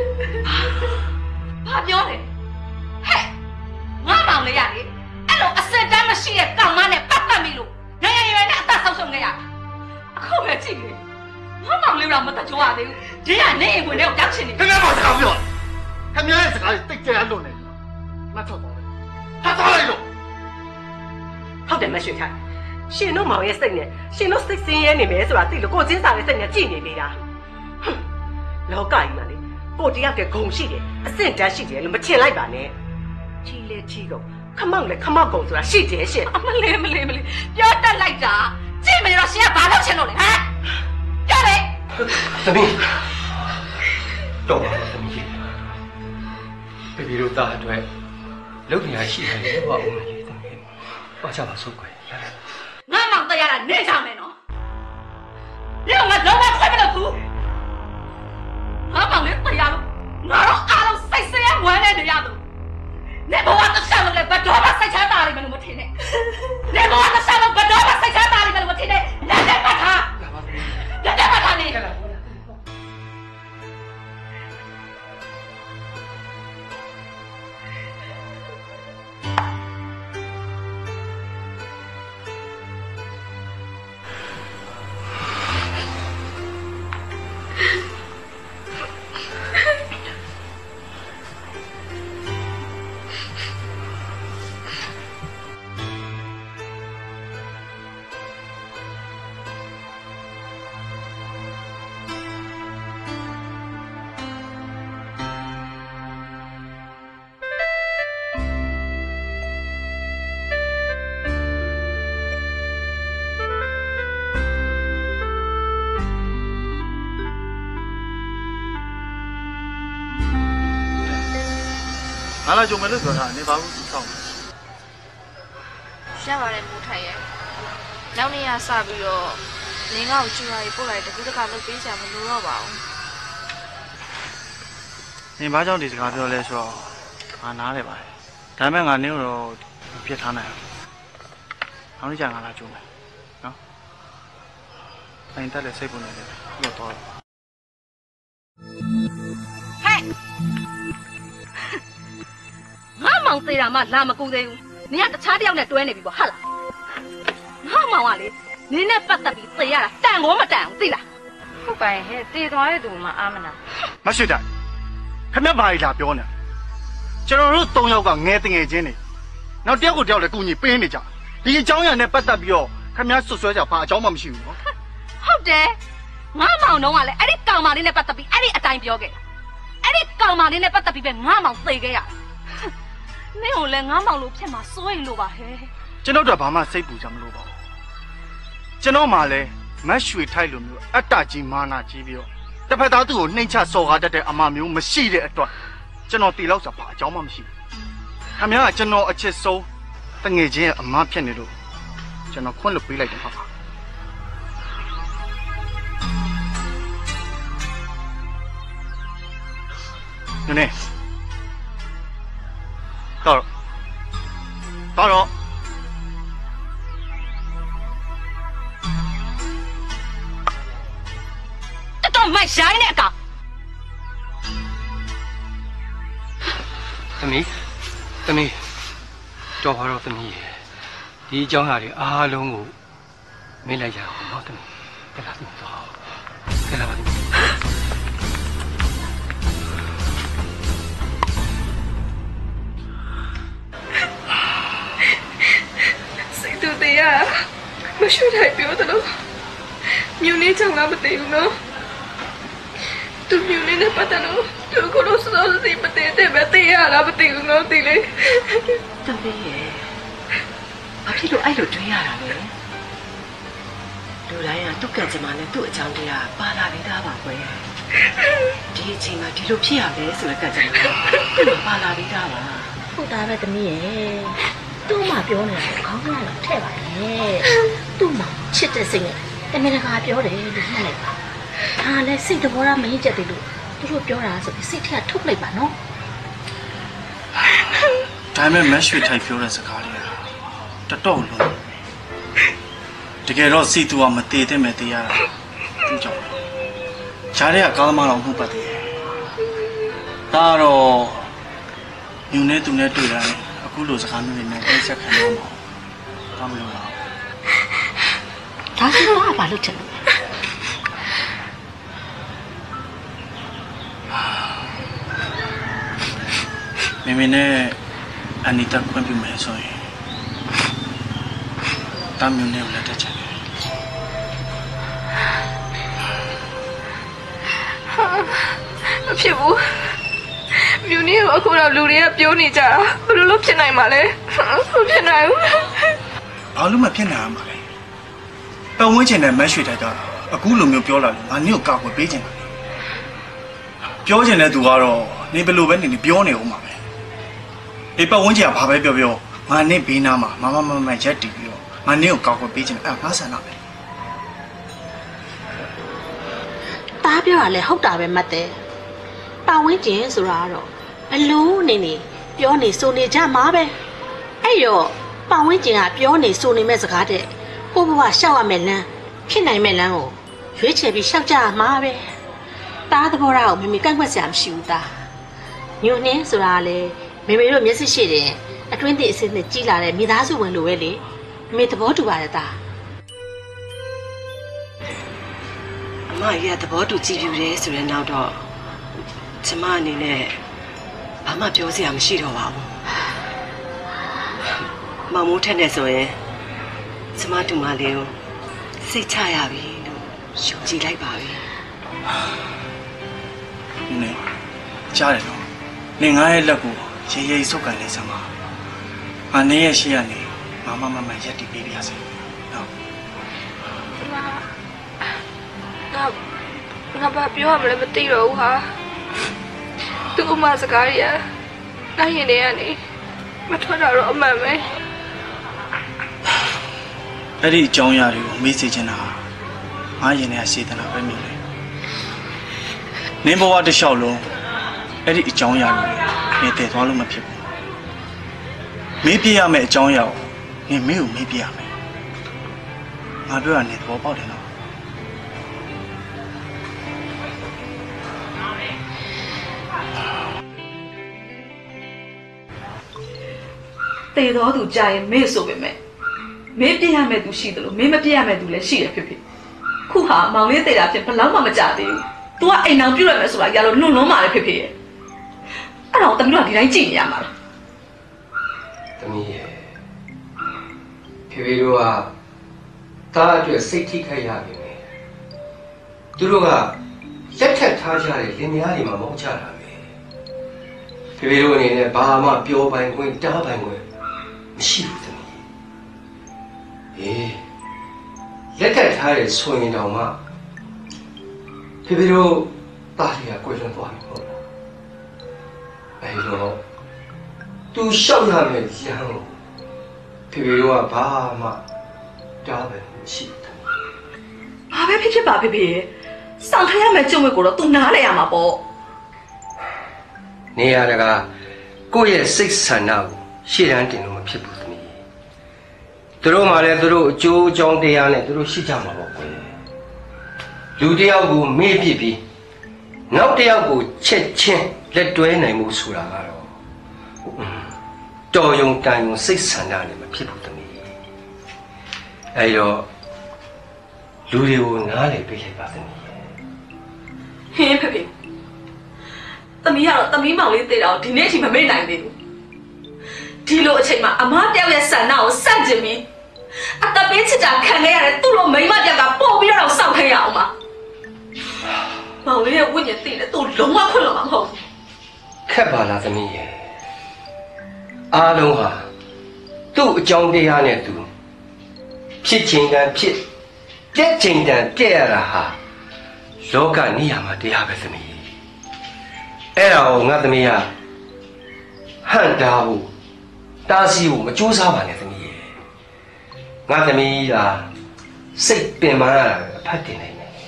ဘာပြောလဲဟဲ့ငါမောင်လေးရလေအဲ့လိုအစက်တမ်းမရှိတဲ့ကောင်မနဲ့ပတ်သက်ပြီလို့နိုင်ငံရွယ်နဲ့အသက်ဆုံးရှုံးခဲ့ရအခုပဲကြည့်လေငါမောင်လေးတော့မတကြွရသေးဘူးဒီကနေအိမ်ဝင်တဲ့ကိုတောက်ချင်နေခင်ဗျားဘာစကားပြောခင်ဗျားရဲ့စကားတိတ်ကြရလို့နေမထွက်တော့ဘူးထားသွားလိုက်လို့ဟုတ်တယ်မရွှေခိုင်ရှင်တို့မောင်ရဲ့စိတ်နဲ့ရှင်တို့စိတ်ဆင်းရဲနေမယ်ဆိုတာသိလို့ကိုချင်းစာရဲ့စိတ်နဲ့ကြည်နေနေတာလောကကြီးမှာလေကိုတယောက်တည်းဂုံရှိတယ်အဆင့်တန်းရှိတယ်လို့မထင်လိုက်ပါနဲ့ချီလေချီကုန်ခမောက်လေခမောက်ကုန်ဆိုတာရှိတယ်ရှင်မလေးပြောတတ်လိုက်တာကြည့်မရတော့ရှင်ကဘာလုပ်ချင်လို့လဲဟမ်ပြောလေသမီးတော့ပါသမီးဘေဘီတို့သားအတွက်လုပ်နေရရှိတယ်လေဘာဦးမလေးသမီးပါချပါစို့ကွယ်ငါမောင်တရားတာနေကြမယ်နော်ဒီကငါတော့မခွဲမလို့ဘူးငါမောင်လေးတရားလို့ငါတော့အားလုံးစိတ်ဆင်းရဲဝမ်းနေနေရသူနေဘဝတစ်ဆက်လုံးလည်းဘတော်မှစိတ်ချမ်းသာလိမ့်မယ်လို့မထင်နဲ့နေဘဝတစ်ဆက်လုံးဘတော်မှစိတ်ချမ်းသာလိမ့်မယ်လို့မထင်နဲ့လက်နဲ့ပတ်ထားနေငါလာကြုံမယ်လို့ပြောတာနေပါဘူးစောင့်ရပါတယ်မူထိုင်ရဲ့နောက်နေ့ကစပြီးတော့နင်းကောက်ကျူရာကြီးပို့လိုက်တကူတခါလုပ်ပေးချင်မလို့တော့ပါဘူးနင်ဘာကြောင့်ဒီစကားပြောလဲဆိုတော့ငါနားတယ်ပါတယ်ဒါပေမဲ့ငါနင်းတော့ပြစ်ထားနိုင်အောင်နောက်နေ့ကျငါလာကြုံမယ်နော်အိမ်တက်လေစိတ်ပုံနေတယ်ပြီးတော့ဟဲ့ငါမောင်သေးတာမှလာမကူသေးဘူးနင်ကတခြားတယောက်နဲ့တွဲနေပြီပေါ့ဟာလားငါမောင်ကလေနင်းနဲ့ပတ်သက်ပြီးသေရတာတန်ကောမတန်ဘူးသိလားဟုတ်ပါရဲ့ဟဲ့သေသွားတဲ့သူမှအာမနာမရှိတာခမဘာကြီးလာပြောနေကျွန်တော်တို့၃ယောက်ကငဲတငယ်ချင်းနေနောက်တယောက်ကိုတယောက်လည်းကူညီပေးနေကြဒီအကြောင်းအရာနဲ့ပတ်သက်ပြီးတော့ခမဆွဆွဲကြဘာအကြောင်းမှမရှိဘူးနော်ဟုတ်တယ်ငါမောင်တော့ကလည်းအဲ့ဒီကောင်မလေးနဲ့ပတ်သက်ပြီးအဲ့ဒီအတိုင်းပြောခဲ့တာအဲ့ဒီကောင်မလေးနဲ့ပတ်သက်ပြီးပဲငါမောင်သေခဲ့ရနင့်ကိုလည်းငါမောင်လို့ဖြစ်မှာစိုးရိမ်လို့ပါဟဲ့ကျွန်တော်တို့ဘာမှစိတ်ပူကြမလို့ပါဘူးကျွန်တော်မှလည်းမတ်ရွှေထိုက်လိုမျိုးအတ္တကြီးမာနကြီးပြီးတော့တစ်ဖက်သားသူ့ကိုနှိမ့်ချစော်ကားတတ်တဲ့အမှားမျိုးမရှိတဲ့အတွက်ကျွန်တော်တီလောက်ဆိုဘာအကြောင်းမှမရှိဘူးခမရကကျွန်တော်အချစ်ဆုံးတငယ်ချင်းရဲ့အမှားဖြစ်နေလို့ကျွန်တော်ခွင့်လွှတ်ပေးလိုက်တယ်ပါနည်းတော့တော့မိုက်ရိုင်းတဲ့ကောင်သမီးတော်ပါတော့သမီးဒီအကြောင်းအရာတွေအားလုံးကိုမေးလိုက်ကြအောင်နော်သမီးကဲလာသမီးတော့ကဲလာပါသမီးစိတ်တူတရားမရှိတိုင်းပြောသလိုမြူနေချောင်းကမသိဘူးနော်သူမြူနေတဲ့ပတ်သက်လို့သူကလို့စောစီမသိတဲ့ပဲသိရလားမသိဘူးနော်သိလေတပည့်ရဲ့ဘာဖြစ်လို့အဲ့လိုတွေးရတာလဲလူတိုင်းကသူ့ကံကြမ္မာနဲ့သူ့အကြောင်းတရားပါလာပြီးသားပါကွယ်ဒီအချိန်မှာဒီလိုဖြစ်ရမယ်ဆိုတဲ့ကံကြမ္မာသူ့ပါလာပြီးသားပါဟုတ်တာပဲသမီးရဲ့သူ့မှာပြောနေတာခေါင်းကတော့ထဲ့ပါရဲ့သူ့မှာချစ်တဲ့စိတ်နဲ့တမင်တကာပြောတယ်လို့မှတ်လိုက်ပါဒါလည်းစိတ်တော်ရမင်းချက်တယ်လို့သူတို့ပြောတာဆိုပြီးစိတ်ထက်ထုတ်လိုက်ပါနော်ဒါပေမဲ့မက်ရွှေထိုက်ပြောတဲ့စကားလေးကတော်တော်လုံးတကယ်တော့စီသူကမတည်တဲ့မဲ့တရားတာသူကြောင့်ချဂျားတွေကကားသမားတော်မှုပတ်တယ်ဒါတော့ညူနဲ့သူနဲ့တွေ့တာလေအခုလိုစကားမျိုးတွေနဲ့ပြည့်စက်ခံရမှာဘာမလို့လဲဒါဆိုတော့ဘာလို့ချင်လဲမေနဲ့အနီတာခွင့်ပြုမယ်ဆိုရင်တားမျိုးနဲ့လက်ထက်ချင်တယ်မဖြစ်ဘူးမြူနီကိုအခုတော့လူတွေကပြောနေကြတာဘယ်လိုလုပ်ဖြစ်နိုင်မှာလဲမဖြစ်နိုင်ဘူးဘာလို့မဖြစ်နိုင်မှာလဲပတ်ဝန်းကျင်နဲ့မတ်ရွှေတိုက်ကအခုလိုမျိုးပြောလာလို့ငါနင့်ကိုကောက်ွယ်ပေးချင်တာပြောချင်တဲ့သူကတော့နေဘယ်လိုပဲနေပြောနေဦးမှာပဲဒီပတ်ဝန်းကျင်ကဘာပဲပြောငါနင့်ဘေးနားမှာမရက်တည်ပြီးတော့ငါနင့်ကိုကောက်ွယ်ပေးချင်တယ်ငါဆန္ဒပဲတားပြောရလဲဟုတ်တာပဲမှတ်တယ်ပတ်ဝန်းကျင်ဆိုတာကတော့အလုံးနေပြောနေဆိုနေကြမှာပဲအဲ့တော့ပတ်ဝန်းကျင်ကပြောနေဆိုနေမဲ့စကားတဲ့ကိုဘဝရှောက်ရမယ်လမ်းဖြစ်နိုင်မဲ့လမ်းကိုရွေးချယ်ပြီးရှောက်ကြမှာပဲတားသဘောထားကိုမမေကန့်ကွက်စရာမရှိဘူးတာညွန့်နှင်းဆိုတာလေမေမေတို့မျက်စိရှိတယ်အတွင်းသိအစစ်နဲ့ကြီးလာတဲ့မိသားစုဝင်လိုပဲလေမေသဘောတူပါတယ်တာအမရသဘောတူကြည့်ပြတယ်ဆိုတဲ့နောက်တော့ကျမအနေနဲ့ဘာမှပြောစရာမရှိတော့ပါဘူးမမိုးထက်နဲ့ဆိုရင်ကျမတူမလေးကိုစိတ်ချရပြီလို့ရှုံကြည့်လိုက်ပါပြီနေကြားတယ်နော်နေငါရဲ့လက်ကိုရေစုပ်ကန်နေစမ်းပါငါနေရဲ့ရှေ့ကနေမရက်တည်ပေးပြရစေနော်ငါဘာပြောရမလဲမသိတော့ဘူးဟာသူ့အမစကားရနိုင်ရင်လည်းကနေမထွက်တော့အမှန်ပဲအဲ့ဒီအကြောင်းအရာတွေကိုမေးစေချင်တာငါရင်ထဲကစေတနာပဲမြင်တယ်နင်းဘဝတစ်လျှောက်လုံးအဲ့ဒီအကြောင်းအရာတွေနေတည်သွားလို့မဖြစ်ဘူးမေးပြရမယ့်အကြောင်းအရာကိုနေမေးကိုမေးပြရမယ်ငါပြောရနေသဘောပေါက်တယ်နော်တေတော်သူကြာရင်မေ့ဆိုပေမဲ့မင်းပြရမယ့်သူရှိတယ်လို့မင်းမပြရမယ့်သူလည်းရှိတယ်ဖြစ်ဖြစ်ခုဟာမောင်လေးတေတာဖြစ်ဘလောက်မှမကြသေးဘူး तू ကအိမ်အောင်ပြုတ်ရမယ်ဆိုတာရလို့လွန်လုံးပါလေဖြစ်ဖြစ်ရဲ့အဲ့တော့တမီးတို့ကဒီတိုင်းကြည့်နေရမှာလားသမီးရဲ့ဖေတို့ကတားအတွက်စိတ်ထိခိုက်ရပြီမယ်သူတို့ကလက်ထက်ထားကြတဲ့လင်မယားတွေမှာမဟုတ်ကြတာပဲဖေတို့အနေနဲ့ဘာမှပြောပိုင်ခွင့်တားပိုင်ခွင့်မရှိဘူးသမီးလက်ထက်ထားတဲ့ဆိုရင်တောင်မှဖေတို့တားတွေကကွယ်လွန်သွားပြီဟုတ်လားအဲ့တော့သူရှောက်ရမယ်လမ်းကိုဖေတို့ကဘာမှတားပဲမရှိဘူးဘာပဲဖြစ်ပါဖေရဲ့စောင့်ထားရမယ့်ကြုံဝဲကိုတော့ तू နားလဲရမှာပေါ့နေရတကကိုယ့်ရဲ့စိတ်ဆန္ဒကိုရှေ့တန်းတင်လို့မဖြစ်ဘူးသမီးသူတို့မှလည်းသူတို့အကျိုးအကြောင်းတရားနဲ့သူတို့ရှိကြမှာပေါ့ကွယ်လူတယောက်ကိုမေ့ပြစ်ပြီးနောက်တယောက်ကိုချက်ချင်းလက်တွဲနိုင်မှုဆိုတာကတော့တော်ယုံတန်ယုံစိတ်ဆန္ဒနဲ့မဖြစ်ဘူးသမီးအဲ့တော့လူတွေကိုနားလည်ပေးလိုက်ပါသမီးဟင်းဖေသမီးကတော့သမီးမောင်လေးတေတာကိုဒီနေ့အထိမမေ့နိုင်သေးဘူးဒီလိုအချိန်မှာအမတယောက်ရဲ့ဆန္ဒကိုစန့်ကျင်ပြီးအတပေးချစ်တာခံခဲ့ရတဲ့သူ့လိုမိန်းမတယောက်ကပို့ပြီးတော့စောင့်ခဲ့ရအောင်ပါမောင်လေးရဲ့ဝိညာဉ်သိတယ်သူလုံးဝခွင့်လို့မဟုတ်ဘူးခက်ပါလားသမီးရဲ့အားလုံးဟာသူ့အကြောင်းတရားနဲ့သူဖြစ်ချိန်တန်ဖြစ်ပြက်ချိန်တန်ပြက်ရတာဟာလောကနေရာမှာတရားပဲသမီးအဲ့ဒါကိုငါသမီးကဟန်တာဖို့တားဆီးဖို့မကြိုးစားပါနဲ့သမီးရဲ့ငါသမီးကစိတ်ပင်ပန်းရတာအဖတ်တင်နေတယ်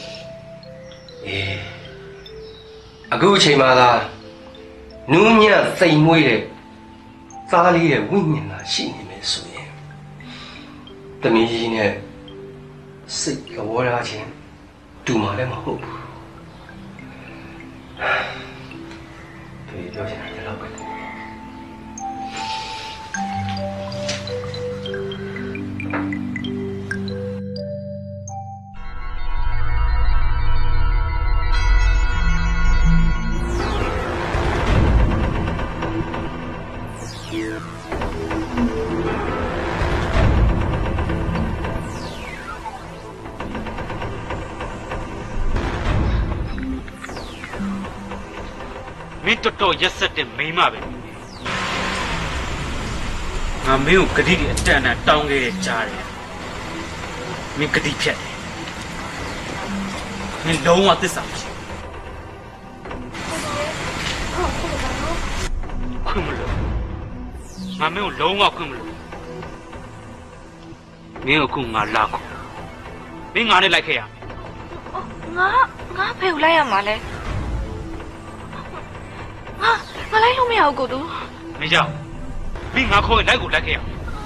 အခုအချိန်မှသာနူးညံ့စိမ်မွေးတဲ့သားလေးရဲ့ဝိညာဉ်သာရှိနေမယ်ဆိုရင်သမီးကြီးနဲ့စိတ်သဘောထားချင်းတူမှလည်းမဟုတ်ဘူးဖေပြောချင်တာလည်းလောက်ပဲမင်းတော်တော်ရက်ဆက်တဲ့မိန်းမပဲငါမင်းကိုဂတိတွေအတန်တန်တောင်းခဲ့တဲ့ကြားတယ်မင်းဂတိဖြတ်တယ်မင်းလုံးဝသစ္စာမရှိခွင့်မလို့ငါမင်းကိုလုံးဝခွင့်မလို့မင်းကိုငါလာခေါ်မင်းငါနဲ့လိုက်ခဲ့ရငါဖေကိုလိုက်ရမှာလဲငါလိုက်လို့မရဘူးကိုတူမကြောက်မင်းငါခေါ်ရင်လိုက်ကိုလိုက်ခဲ့ရ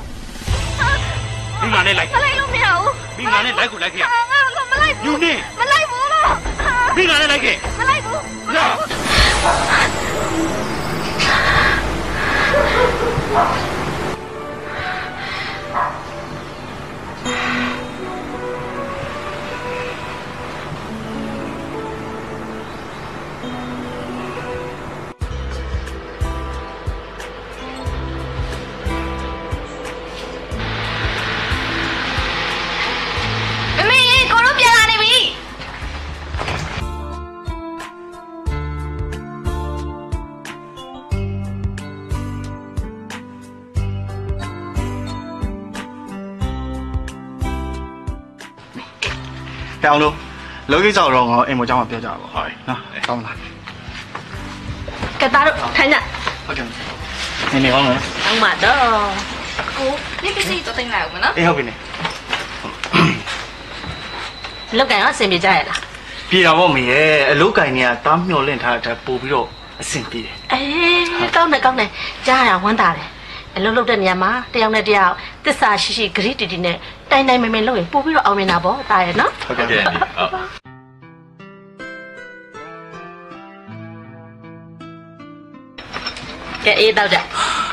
မင်းငါနဲ့လိုက်လိုက်လို့မရဘူးမင်းငါနဲ့လိုက်ကိုလိုက်ခဲ့ရငါမလိုက်ဘူးယူနေမလိုက်ဘူးလို့မင်းငါနဲ့လိုက်ခဲ့မလိုက်ဘူးလာအောင်လို့လောကိစ္စတော့ငါအိမ်မကြောင်းမှာပြောကြပါဟုတ်ပြီနော်ကောင်းလားကဲသားတို့ထိုင်ကြဟုတ်ကဲ့နေကောင်းလားကောင်းပါတော့ကိုဒီပစ္စည်းတော့တင်လိုက်အောင်မနော်အေးဟုတ်ပြီနေလောက်ကန်ရောအဆင်ပြေကြရလားပြေတာပေါ့မေရဲ့အလုတ်ကင်ကြီးကတားမျောလင့်ထားတဲ့ပို့ပြီးတော့အဆင်ပြေတယ်အေးကောင်းတယ်ကြားရဝမ်းသာတယ်အလုပ်လုပ်တဲ့နေရာမှာတယောက်နဲ့တယောက်သစ္စာရှိရှိဂရိတီတီနဲ့တိုင်တိုင်မင်မင်လုပ်ရင်ပို့ပြီးတော့အောင်မြင်တာပေါ့တာရယ်နော်ဟုတ်ကဲ့ဟုတ်ကဲအေးတော့ကြ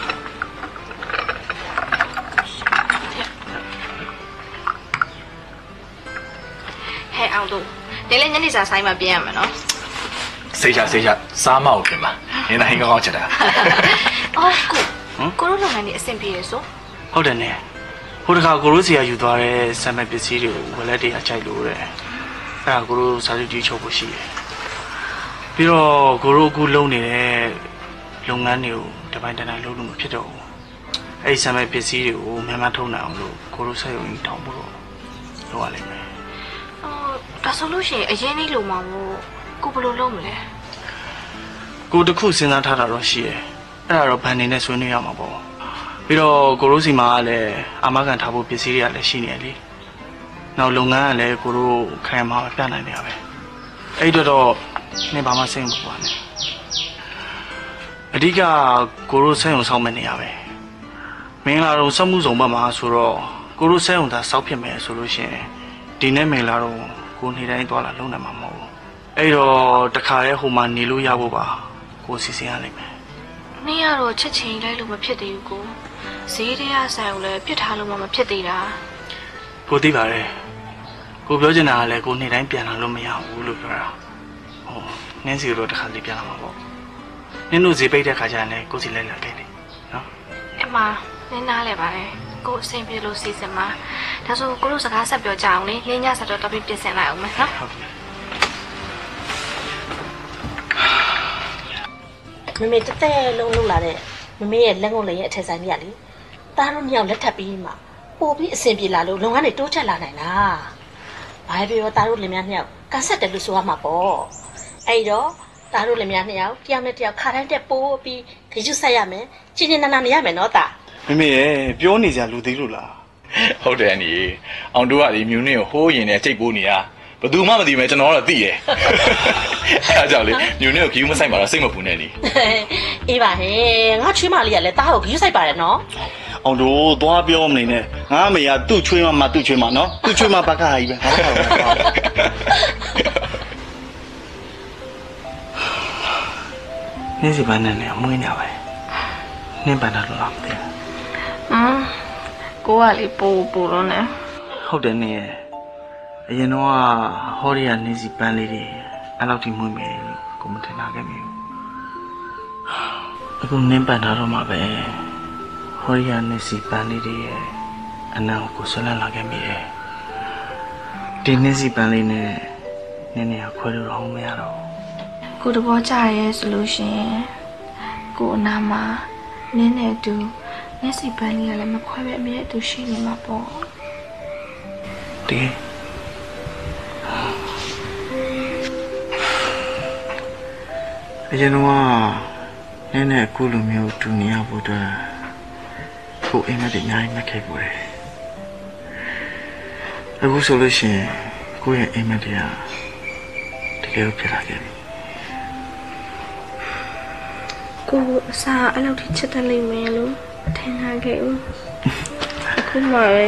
ဟဲ့အောင်တို့ဒီလေညနေစာဆိုင်မှာပြင်ရမယ်နော်စိတ်ချစားမအောင်ခင်ပါနင်တိုင်းကောင်းချက်တာအော်ကိုတို့လုပ်ငန်းကြီးအဆင်ပြေရဆိုဟုတ်တယ်နဲ့ဟိုတခါကိုရိုးစီကယူသွားတဲ့ဆမ်မပစ္စည်းတွေကိုဝယ်လက်တွေကကြိုက်လို့တဲ့အဲ့ဒါကိုရိုးစာချုပ်ကြီးချုပ်ဖို့ရှိတယ်ပြီးတော့ကိုရိုးအခုလုပ်နေတဲ့လုပ်ငန်းတွေကိုတပိုင်းတန်းလုပ်လို့မဖြစ်တော့ဘူးအဲ့ဒီဆမ်မပစ္စည်းတွေကိုမြန်မြန်ထုတ်နိုင်အောင်လို့ကိုရိုးဆက်ရုံကြီးထောင်ဖို့လုပ်ရလိမ့်မယ်ဒါဆိုလို့ရှိရင်အရင်လေးလိုမှာမို့ကိုဘယ်လိုလုပ်မလဲကိုတခုစဉ်းစားထားတာတော့ရှိတယ်အဲ့ဒါတော့ဗန်နေနဲ့ဆွေးနွေးရမှာပေါ့ပြီးတော့ကိုရိုးစီမှာလည်းအာမခံထားဖို့ပစ္စည်းတွေကလည်းရှိနေတယ်လေနောက်လုပ်ငန်းကလည်းကိုရိုးခိုင်မှာပြနိုင်နေရပဲအဲ့တော့နေဘာမှစိတ်မပူပါနဲ့အဓိကကိုရိုးဆက်ုံဆောင်းမဲ့နေရပဲမင်္ဂလာတော့စက်မှုဆောင်ဘက်မှာဆိုတော့ကိုရိုးဆက်ုံသာစောက်ဖြစ်မယ်ဆိုလို့ရှိရင်ဒီနေ့မင်္ဂလာတော့ကိုနေတိုင်းသွားလာလုံးနိုင်မှာမဟုတ်ဘူးအဲ့တော့တခါရဲဟိုမှာနေလို့ရဖို့ပါကိုစီစဉ်ရလိမ့်မယ်နင်ကတော့ချက်ချင်းလိုက်လို့မဖြစ်သေးဘူးကိုဈေးတရားဆိုင်ကိုလည်းပြစ်ထားလို့မဖြစ်သေးတာကိုသိပါတယ်ကိုပြောချင်တာကလည်းကိုနေ့တိုင်းပြန်လာလို့မရဘူးလို့ပြောတာဟိုနင်းစီတို့တစ်ခါလေးပြန်လာမှာပေါ့နင်းတို့ဈေးပိတ်တဲ့ခါကျရင်လည်းကိုစီလိုက်လာခဲ့တယ်နော်အမနင်းနားလဲပါတယ်ကိုအဆင်ပြေလို့စီစဉ်မှာဒါဆိုကိုတို့စကားဆက်ပြောကြအောင်လေလင်းညဆက်တော့ပြပြင်ဆင်လိုက်အောင်မယ်နော်ဟုတ်ကဲ့မမေတက်တက်လုံးလုံးလာတဲ့မမေရဲ့လက်ငုံလေးရဲ့အထက်ဆိုင်ကြီးကလေတားတို့မြောက်လက်ထပ်ပြီးမှပို့ပြီးအဆင်ပြေလာလို့လုပ်ငန်းတွေတိုးချက်လာနိုင်လားဘာပဲပြောတားတို့လင်မယားနှစ်ယောက်ကန်ဆက်တယ်လို့ဆိုရမှာပေါ့အဲ့တော့တားတို့လင်မယားနှစ်ယောက်တယောက်နဲ့တယောက်ခါတိုင်းတက်ပို့ပြီးခရူးဆက်ရမယ်ကျင်းကျင်းနာနာနေရမယ်နော်တာမမေရဲ့ပြောနေစရာလူသေးလို့လားဟုတ်တယ်အနီအောင်တို့ကဒီမြူနစ်ကိုဟိုးရင်နဲ့ကြိတ်ပိုးနေတာဘယ်သူမှမသိမဲကျွန်တော်ကတော့သိတယ်အဲဒါကြောင့်လေမြူနစ်ကိုဂယူးမဆိုင်ပါတော့စိတ်မပူနဲ့နီအေးပါဟဲ့ငါချွေးမလေးကလည်းတားကိုဂယူးဆိုင်ပါတယ်နော်အောင်တို့သွားပြောမနေနဲ့ငါအမေကသူ့ချွေးမသူ့ချွေးမနော်သူ့ချွေးမဘက်ကဟာကြီးပဲငါဘာလို့လဲနေ့စီပန်းနဲ့မွေးနေပါပဲနင်းပန်းတာလို့လားမသိဘူးကိုကလေပိုလို့နဲ့ဟုတ်တယ်နင်းရဲ့အရင်တော့ဟောရီယာနေ့စီပန်းလေးတွေအဲ့လောက်ထိမွေးမယ်လို့ကိုမထင်တာခဲ့မိဘူးအခုနင်းပန်းတာတော့မှပဲဟောရီယာနေ့စီပန်းလေးတွေရဲ့အနံကိုဆွလန်းလာခဲ့မိတယ်ဒီနေ့စီပန်းလေးနဲ့နင်းနေရခွဲလို့တော့မရတော့ကိုတဘောကြရဲဆိုလို့ရှိရင်ကိုအနာမှာနင်းနေတူမျက်စိပန်းလေးကလည်းမခွဲပဲအမြဲတူရှိနေမှာပေါ့ဒီအရင်တော့နင်းနေအခုလိုမျိုးတူနေရဖို့အတွက်ကိုအိမ်မက်တွေအများကြီးမခဲ့ဘူးလေအခုဆိုလို့ရှိရင်ကိုရဲ့အိမ်မက်တွေကတကယ်ဖြစ်လာခဲ့ပြီကိုအစားအဲ့လောက်ထိချစ်တတ်လိမ့်မယ်လို့ထင်ထားခဲ့ဦးအခုမှပဲ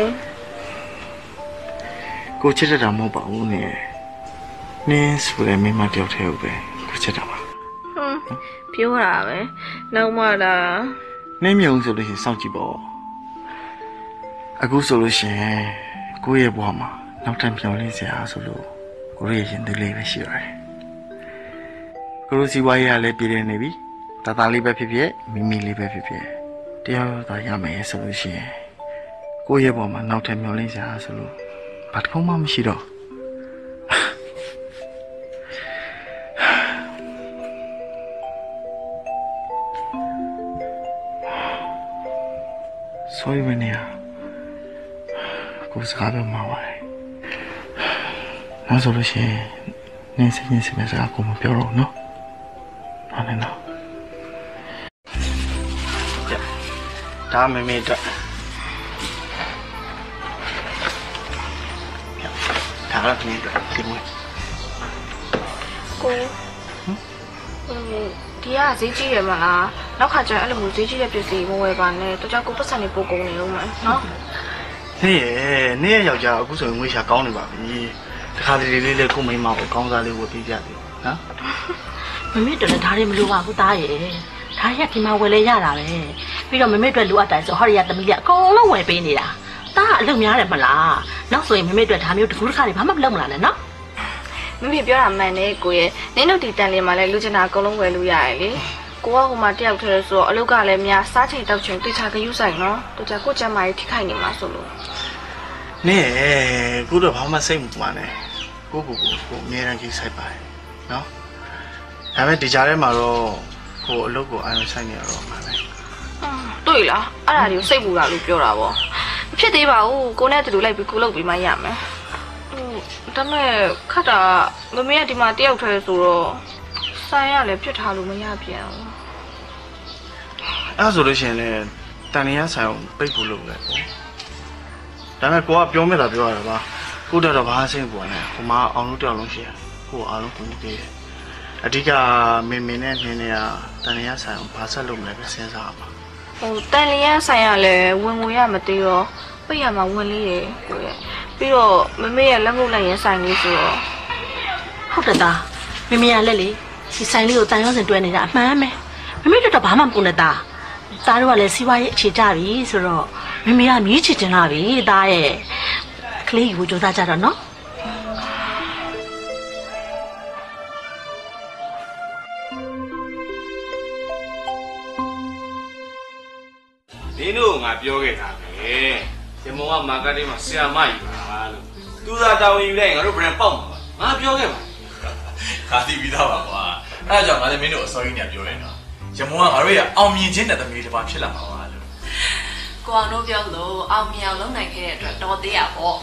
ကိုချစ်တတ်တာမဟုတ်ပါဘူးနင်းဆိုလည်းမိမတယောက်တည်းဟုတ်ပဲကိုချစ်တာပါပြောတာပဲနောက်မှလာနင်းမြုံဆိုလို့ရှိရင်စောင့်ကြည့်ပေါ့အခုဆိုလို့ရှိရင်ကိုရဲ့ဘဝမှာနောက်ထပ်ပြောင်းလဲစရာဆိုလို့ကိုရဲ့ရင်သွေးလေးပဲရှိရတယ်ကိုလိုစီဝါရေးကလည်းပြည်နေပြီတသားလေးပဲဖြစ်ဖြစ်မိမိလေးပဲဖြစ်ဖြစ်တရားသာရမယ်ဆိုလို့ရှိရင်ကိုရဲ့ဘဝမှာနောက်ထပ်မျောလင်းစရာဆိုလို့ဘာတစ်ခုမှမရှိတော့所以问你啊，故事还没骂完，那做了些，那些年是没啥跟我们表露喏，哪能喏？他没得，他了没得，听没？ 哥，ဒီကဈေးကြီးရမလားနောက်ခါကျရင်အဲ့လိုမျိုးဈေးကြီးတဲ့ပစ္စည်းမဝယ်ပါနဲ့တခြားကိုပတ်စံနေပို့ကုန်နေဦးမယ်နော်နေ့ရဲ့ယောက်ျားအခုဆိုရင်ငွေရှာကောင်းနေပါပြီတခါတလေလေးကိုမိမကိုကောင်းစားလေးဝယ်ပေးကြတယ်နော်မမေတို့လည်းဒါတွေမလိုပါဘူးသားရဲ့ဒါရက်ဒီမှာဝယ်လဲရတာပဲပြီးတော့မမေတို့လိုအပ်တယ်ဆိုဟောရီယာသမီးကအကုန်လုံးဝယ်ပေးနေတာသားကအလုပ်များတယ်မလားနောက်ဆိုရင်မမေတို့ဒါမျိုးတကူးတစ်ခါတွေဘာမှမလုပ်မလားနဲ့နော်မမေပြောတာမှန်တယ်ကိုရဲ့နင်းတို့ဒီတန်လင်းမှာလည်းလူချင်တာအကုန်လုံးဝယ်လို့ရတယ်လေကိုကဟိုမှာတယောက်တည်းဆိုတော့အလုပ်ကလည်းများစားချိန်တောက်ချိန်တိတ်ချခရူးဆိုင်နော်တခြားကိုကျမကြီးထိခိုက်နေမှာဆိုလို့နေကိုတော့ဘာမှစိတ်မပူပါနဲ့ကိုအမြဲတမ်းကြီးဆိုင်ပါတယ်နော်ဒါပေမဲ့ဒီကြားထဲမှာတော့ကိုအလုပ်ကိုအာရုံစိုက်နေရတော့မှာပဲတွေ့လားအဲ့ဒါတွေကိုစိတ်ပူတာလို့ပြောတာပေါ့မဖြစ်သေးပါဘူးကိုနဲ့တူတူလိုက်ပြီးကိုလုပ်ပြီးမှရမယ်ဒါမဲ့ခတ်တာမမေကဒီမှာတယောက်တည်းဆိုတော့ဆိုင်ရလည်းပြစ်ထားလို့မရပြန်ဘူးအဲ့ဆိုလို့ရှိရင်လည်းတန်နေရဆိုင်အောင်ပိတ်ဖို့လုပ်လိုက်ပေါ့ဒါမဲ့ကိုကပြောမဲ့တာပြောရတာပါကိုတော့ဘာစိတ်ပူနေဟိုမှာအောင်လို့တောက်လုံးရှိရကိုအားလုံးကိုပေးတယ်အဓိကမင်းနဲ့နင်းနေရတန်နေရဆိုင်အောင်ဘာဆက်လုပ်မလဲပဲစဉ်းစားပါတန်နေရဆိုင်ရလည်းဝင်ငွေရမသေးရောပိတ်ရမှာဝင်လေးရကိုရဲ့ပြီးတော့မမေရဲ့လက်ငုပ်လိုက်ရင်ဆိုင်လေးဆိုတော့ဟုတ်တယ်သားမမေကလက်လေဒီဆိုင်လေးကိုတန်ရုံးစင်တွဲနေတာအမှန်ပဲမမေတို့တော့ဘာမှမပူနဲ့သားသားတို့ကလည်းစီးပွားရေးအခြေကြပြီဆိုတော့မမေကမြည်ချစ်တင်လာပြီသားရဲ့ကလေးကိုကြိုးစားကြတော့နော်ဒီတို့ငါပြောခဲ့တာပဲရမုံကမာကတ်တင်းမှာဆရာမကြီးပါလို့သူသာတာဝန်ယူလိုက်ငါတို့ brand ပေါက်မှာပါငါပြောခဲ့ပါခါတိပြီးသားပါကွာအဲ့ဒါကြောင့်ငါလည်းမင်းတို့အစောကြီးညာပြောနေတော့ရမုံကငါတို့ရဲ့အောင်မြင်ခြင်းတဲ့သမီးတစ်ပါးဖြစ်လာမှာပါလို့ကိုအောင်တို့ပြောလို့အောင်မြင်အောင်လုပ်နိုင်ခဲ့တဲ့အတွက်တော်သေးရပေါ့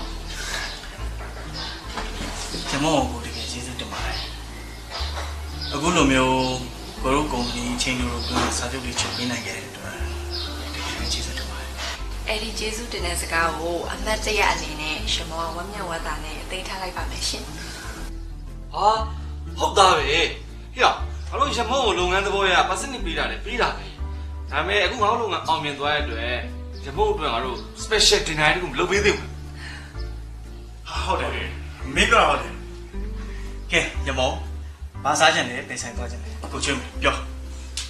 ရမုံကိုတကယ်ကျေးဇူးတင်ပါတယ်အခုလိုမျိုးကိုတို့ကုမ္ပဏီချင်းတို့ကစာချုပ်လေးချုပ်ပေးနိုင်ခဲ့တဲ့အတွက်တကယ်ကျေးဇူးတင်ပါတယ်အဲ့ဒီကျေးဇူးတင်တဲ့စကားကိုအမတ်တရအနေနဲ့ရှင်မောဝမ်းမြောက်ဝမ်းသာနဲ့သိထားလိုက်ပါမယ်ရှင်ဟာဟုတ်သားပဲဟေ့ငါတို့ရမုံကိုလုပ်ငန်းသဘောရပတ်စနစ်ပေးတာလေပေးတာပဲဒါပေမဲ့အခုငါတို့လုပ်ငန်းအောင်မြင်သွားတဲ့အတွက်ရမုံအတွက်ငါတို့ special dinner တခုမလုပ်ပေးသေးဘူးဟုတ်တယ်မင်းပြောတာဟုတ်တယ်ကဲရမုံဘာစားချင်လဲပင်ဆိုင်သွားချင်လဲကိုချင်းပြော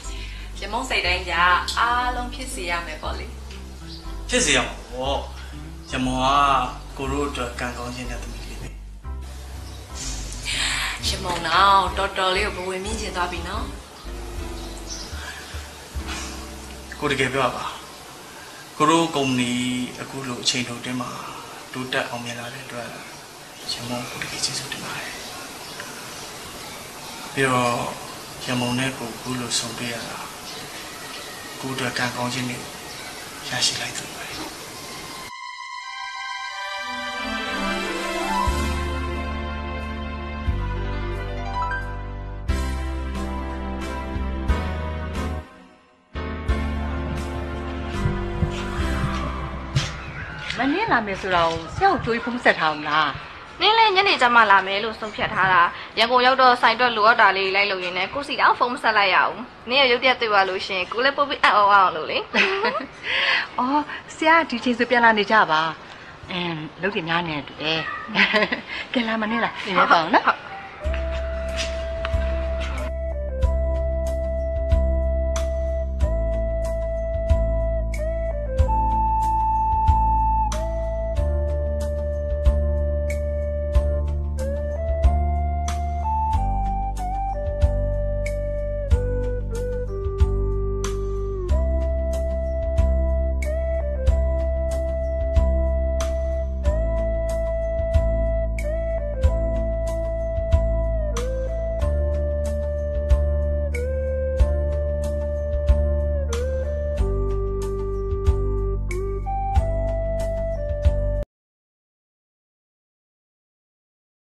ရမုံစိတ်တိုင်းကြအားလုံးဖြစ်စီရမယ်ပေါ့လေဖြစ်စီရမှာပေါ့ရမောကကိုတို့အတွက်ကံကောင်းခြင်းတဲ့သမီးလေးပဲရမုံတော့တော်တော်လေးကိုဘဝင်မြင့်ကျင်သွားပြီနော်ကိုတကယ်ပြောပါကိုတို့ကုမ္ပဏီအခုလိုအချိန်ထုတ်တင်းမှာတိုးတက်အောင်မြင်လာတဲ့အတွက်ရမောကိုတကယ်ကျေးဇူးတင်ပါတယ်ပြီးတော့ရမောနဲ့ကိုအခုလိုဆုံးတွေ့ရတာကိုအတွက်ကံကောင်းခြင်းတွေရရှိလိုက်တယ်မနင်းလာမယ်ဆိုတော့ဆရာကိုကြိုးဖုံးဆက်ထားအောင်လားနင်းလည်းညနေကျမှလာမယ်လို့ဆုံးဖြတ်ထားတာရန်ကုန်ရောက်တော့ဆိုင်တော့လိုအပ်တာလေးလိုက်လို့ရင်းနဲ့ကိုစီတောင်ဖုန်းမဆက်လိုက်ရအောင်နင်းရရုပ်တရက်တွေ့ပါလို့ရှင်ကိုလည်းပုတ်ပြီးအံ့ဩအောင်လို့လေအော်ဆရာဒီချိန်ဆိုပြန်လာနေကြပါလုပ်တယ်များနေတူတယ်ကဲလာမနင်းလာနေရပါအောင်နော်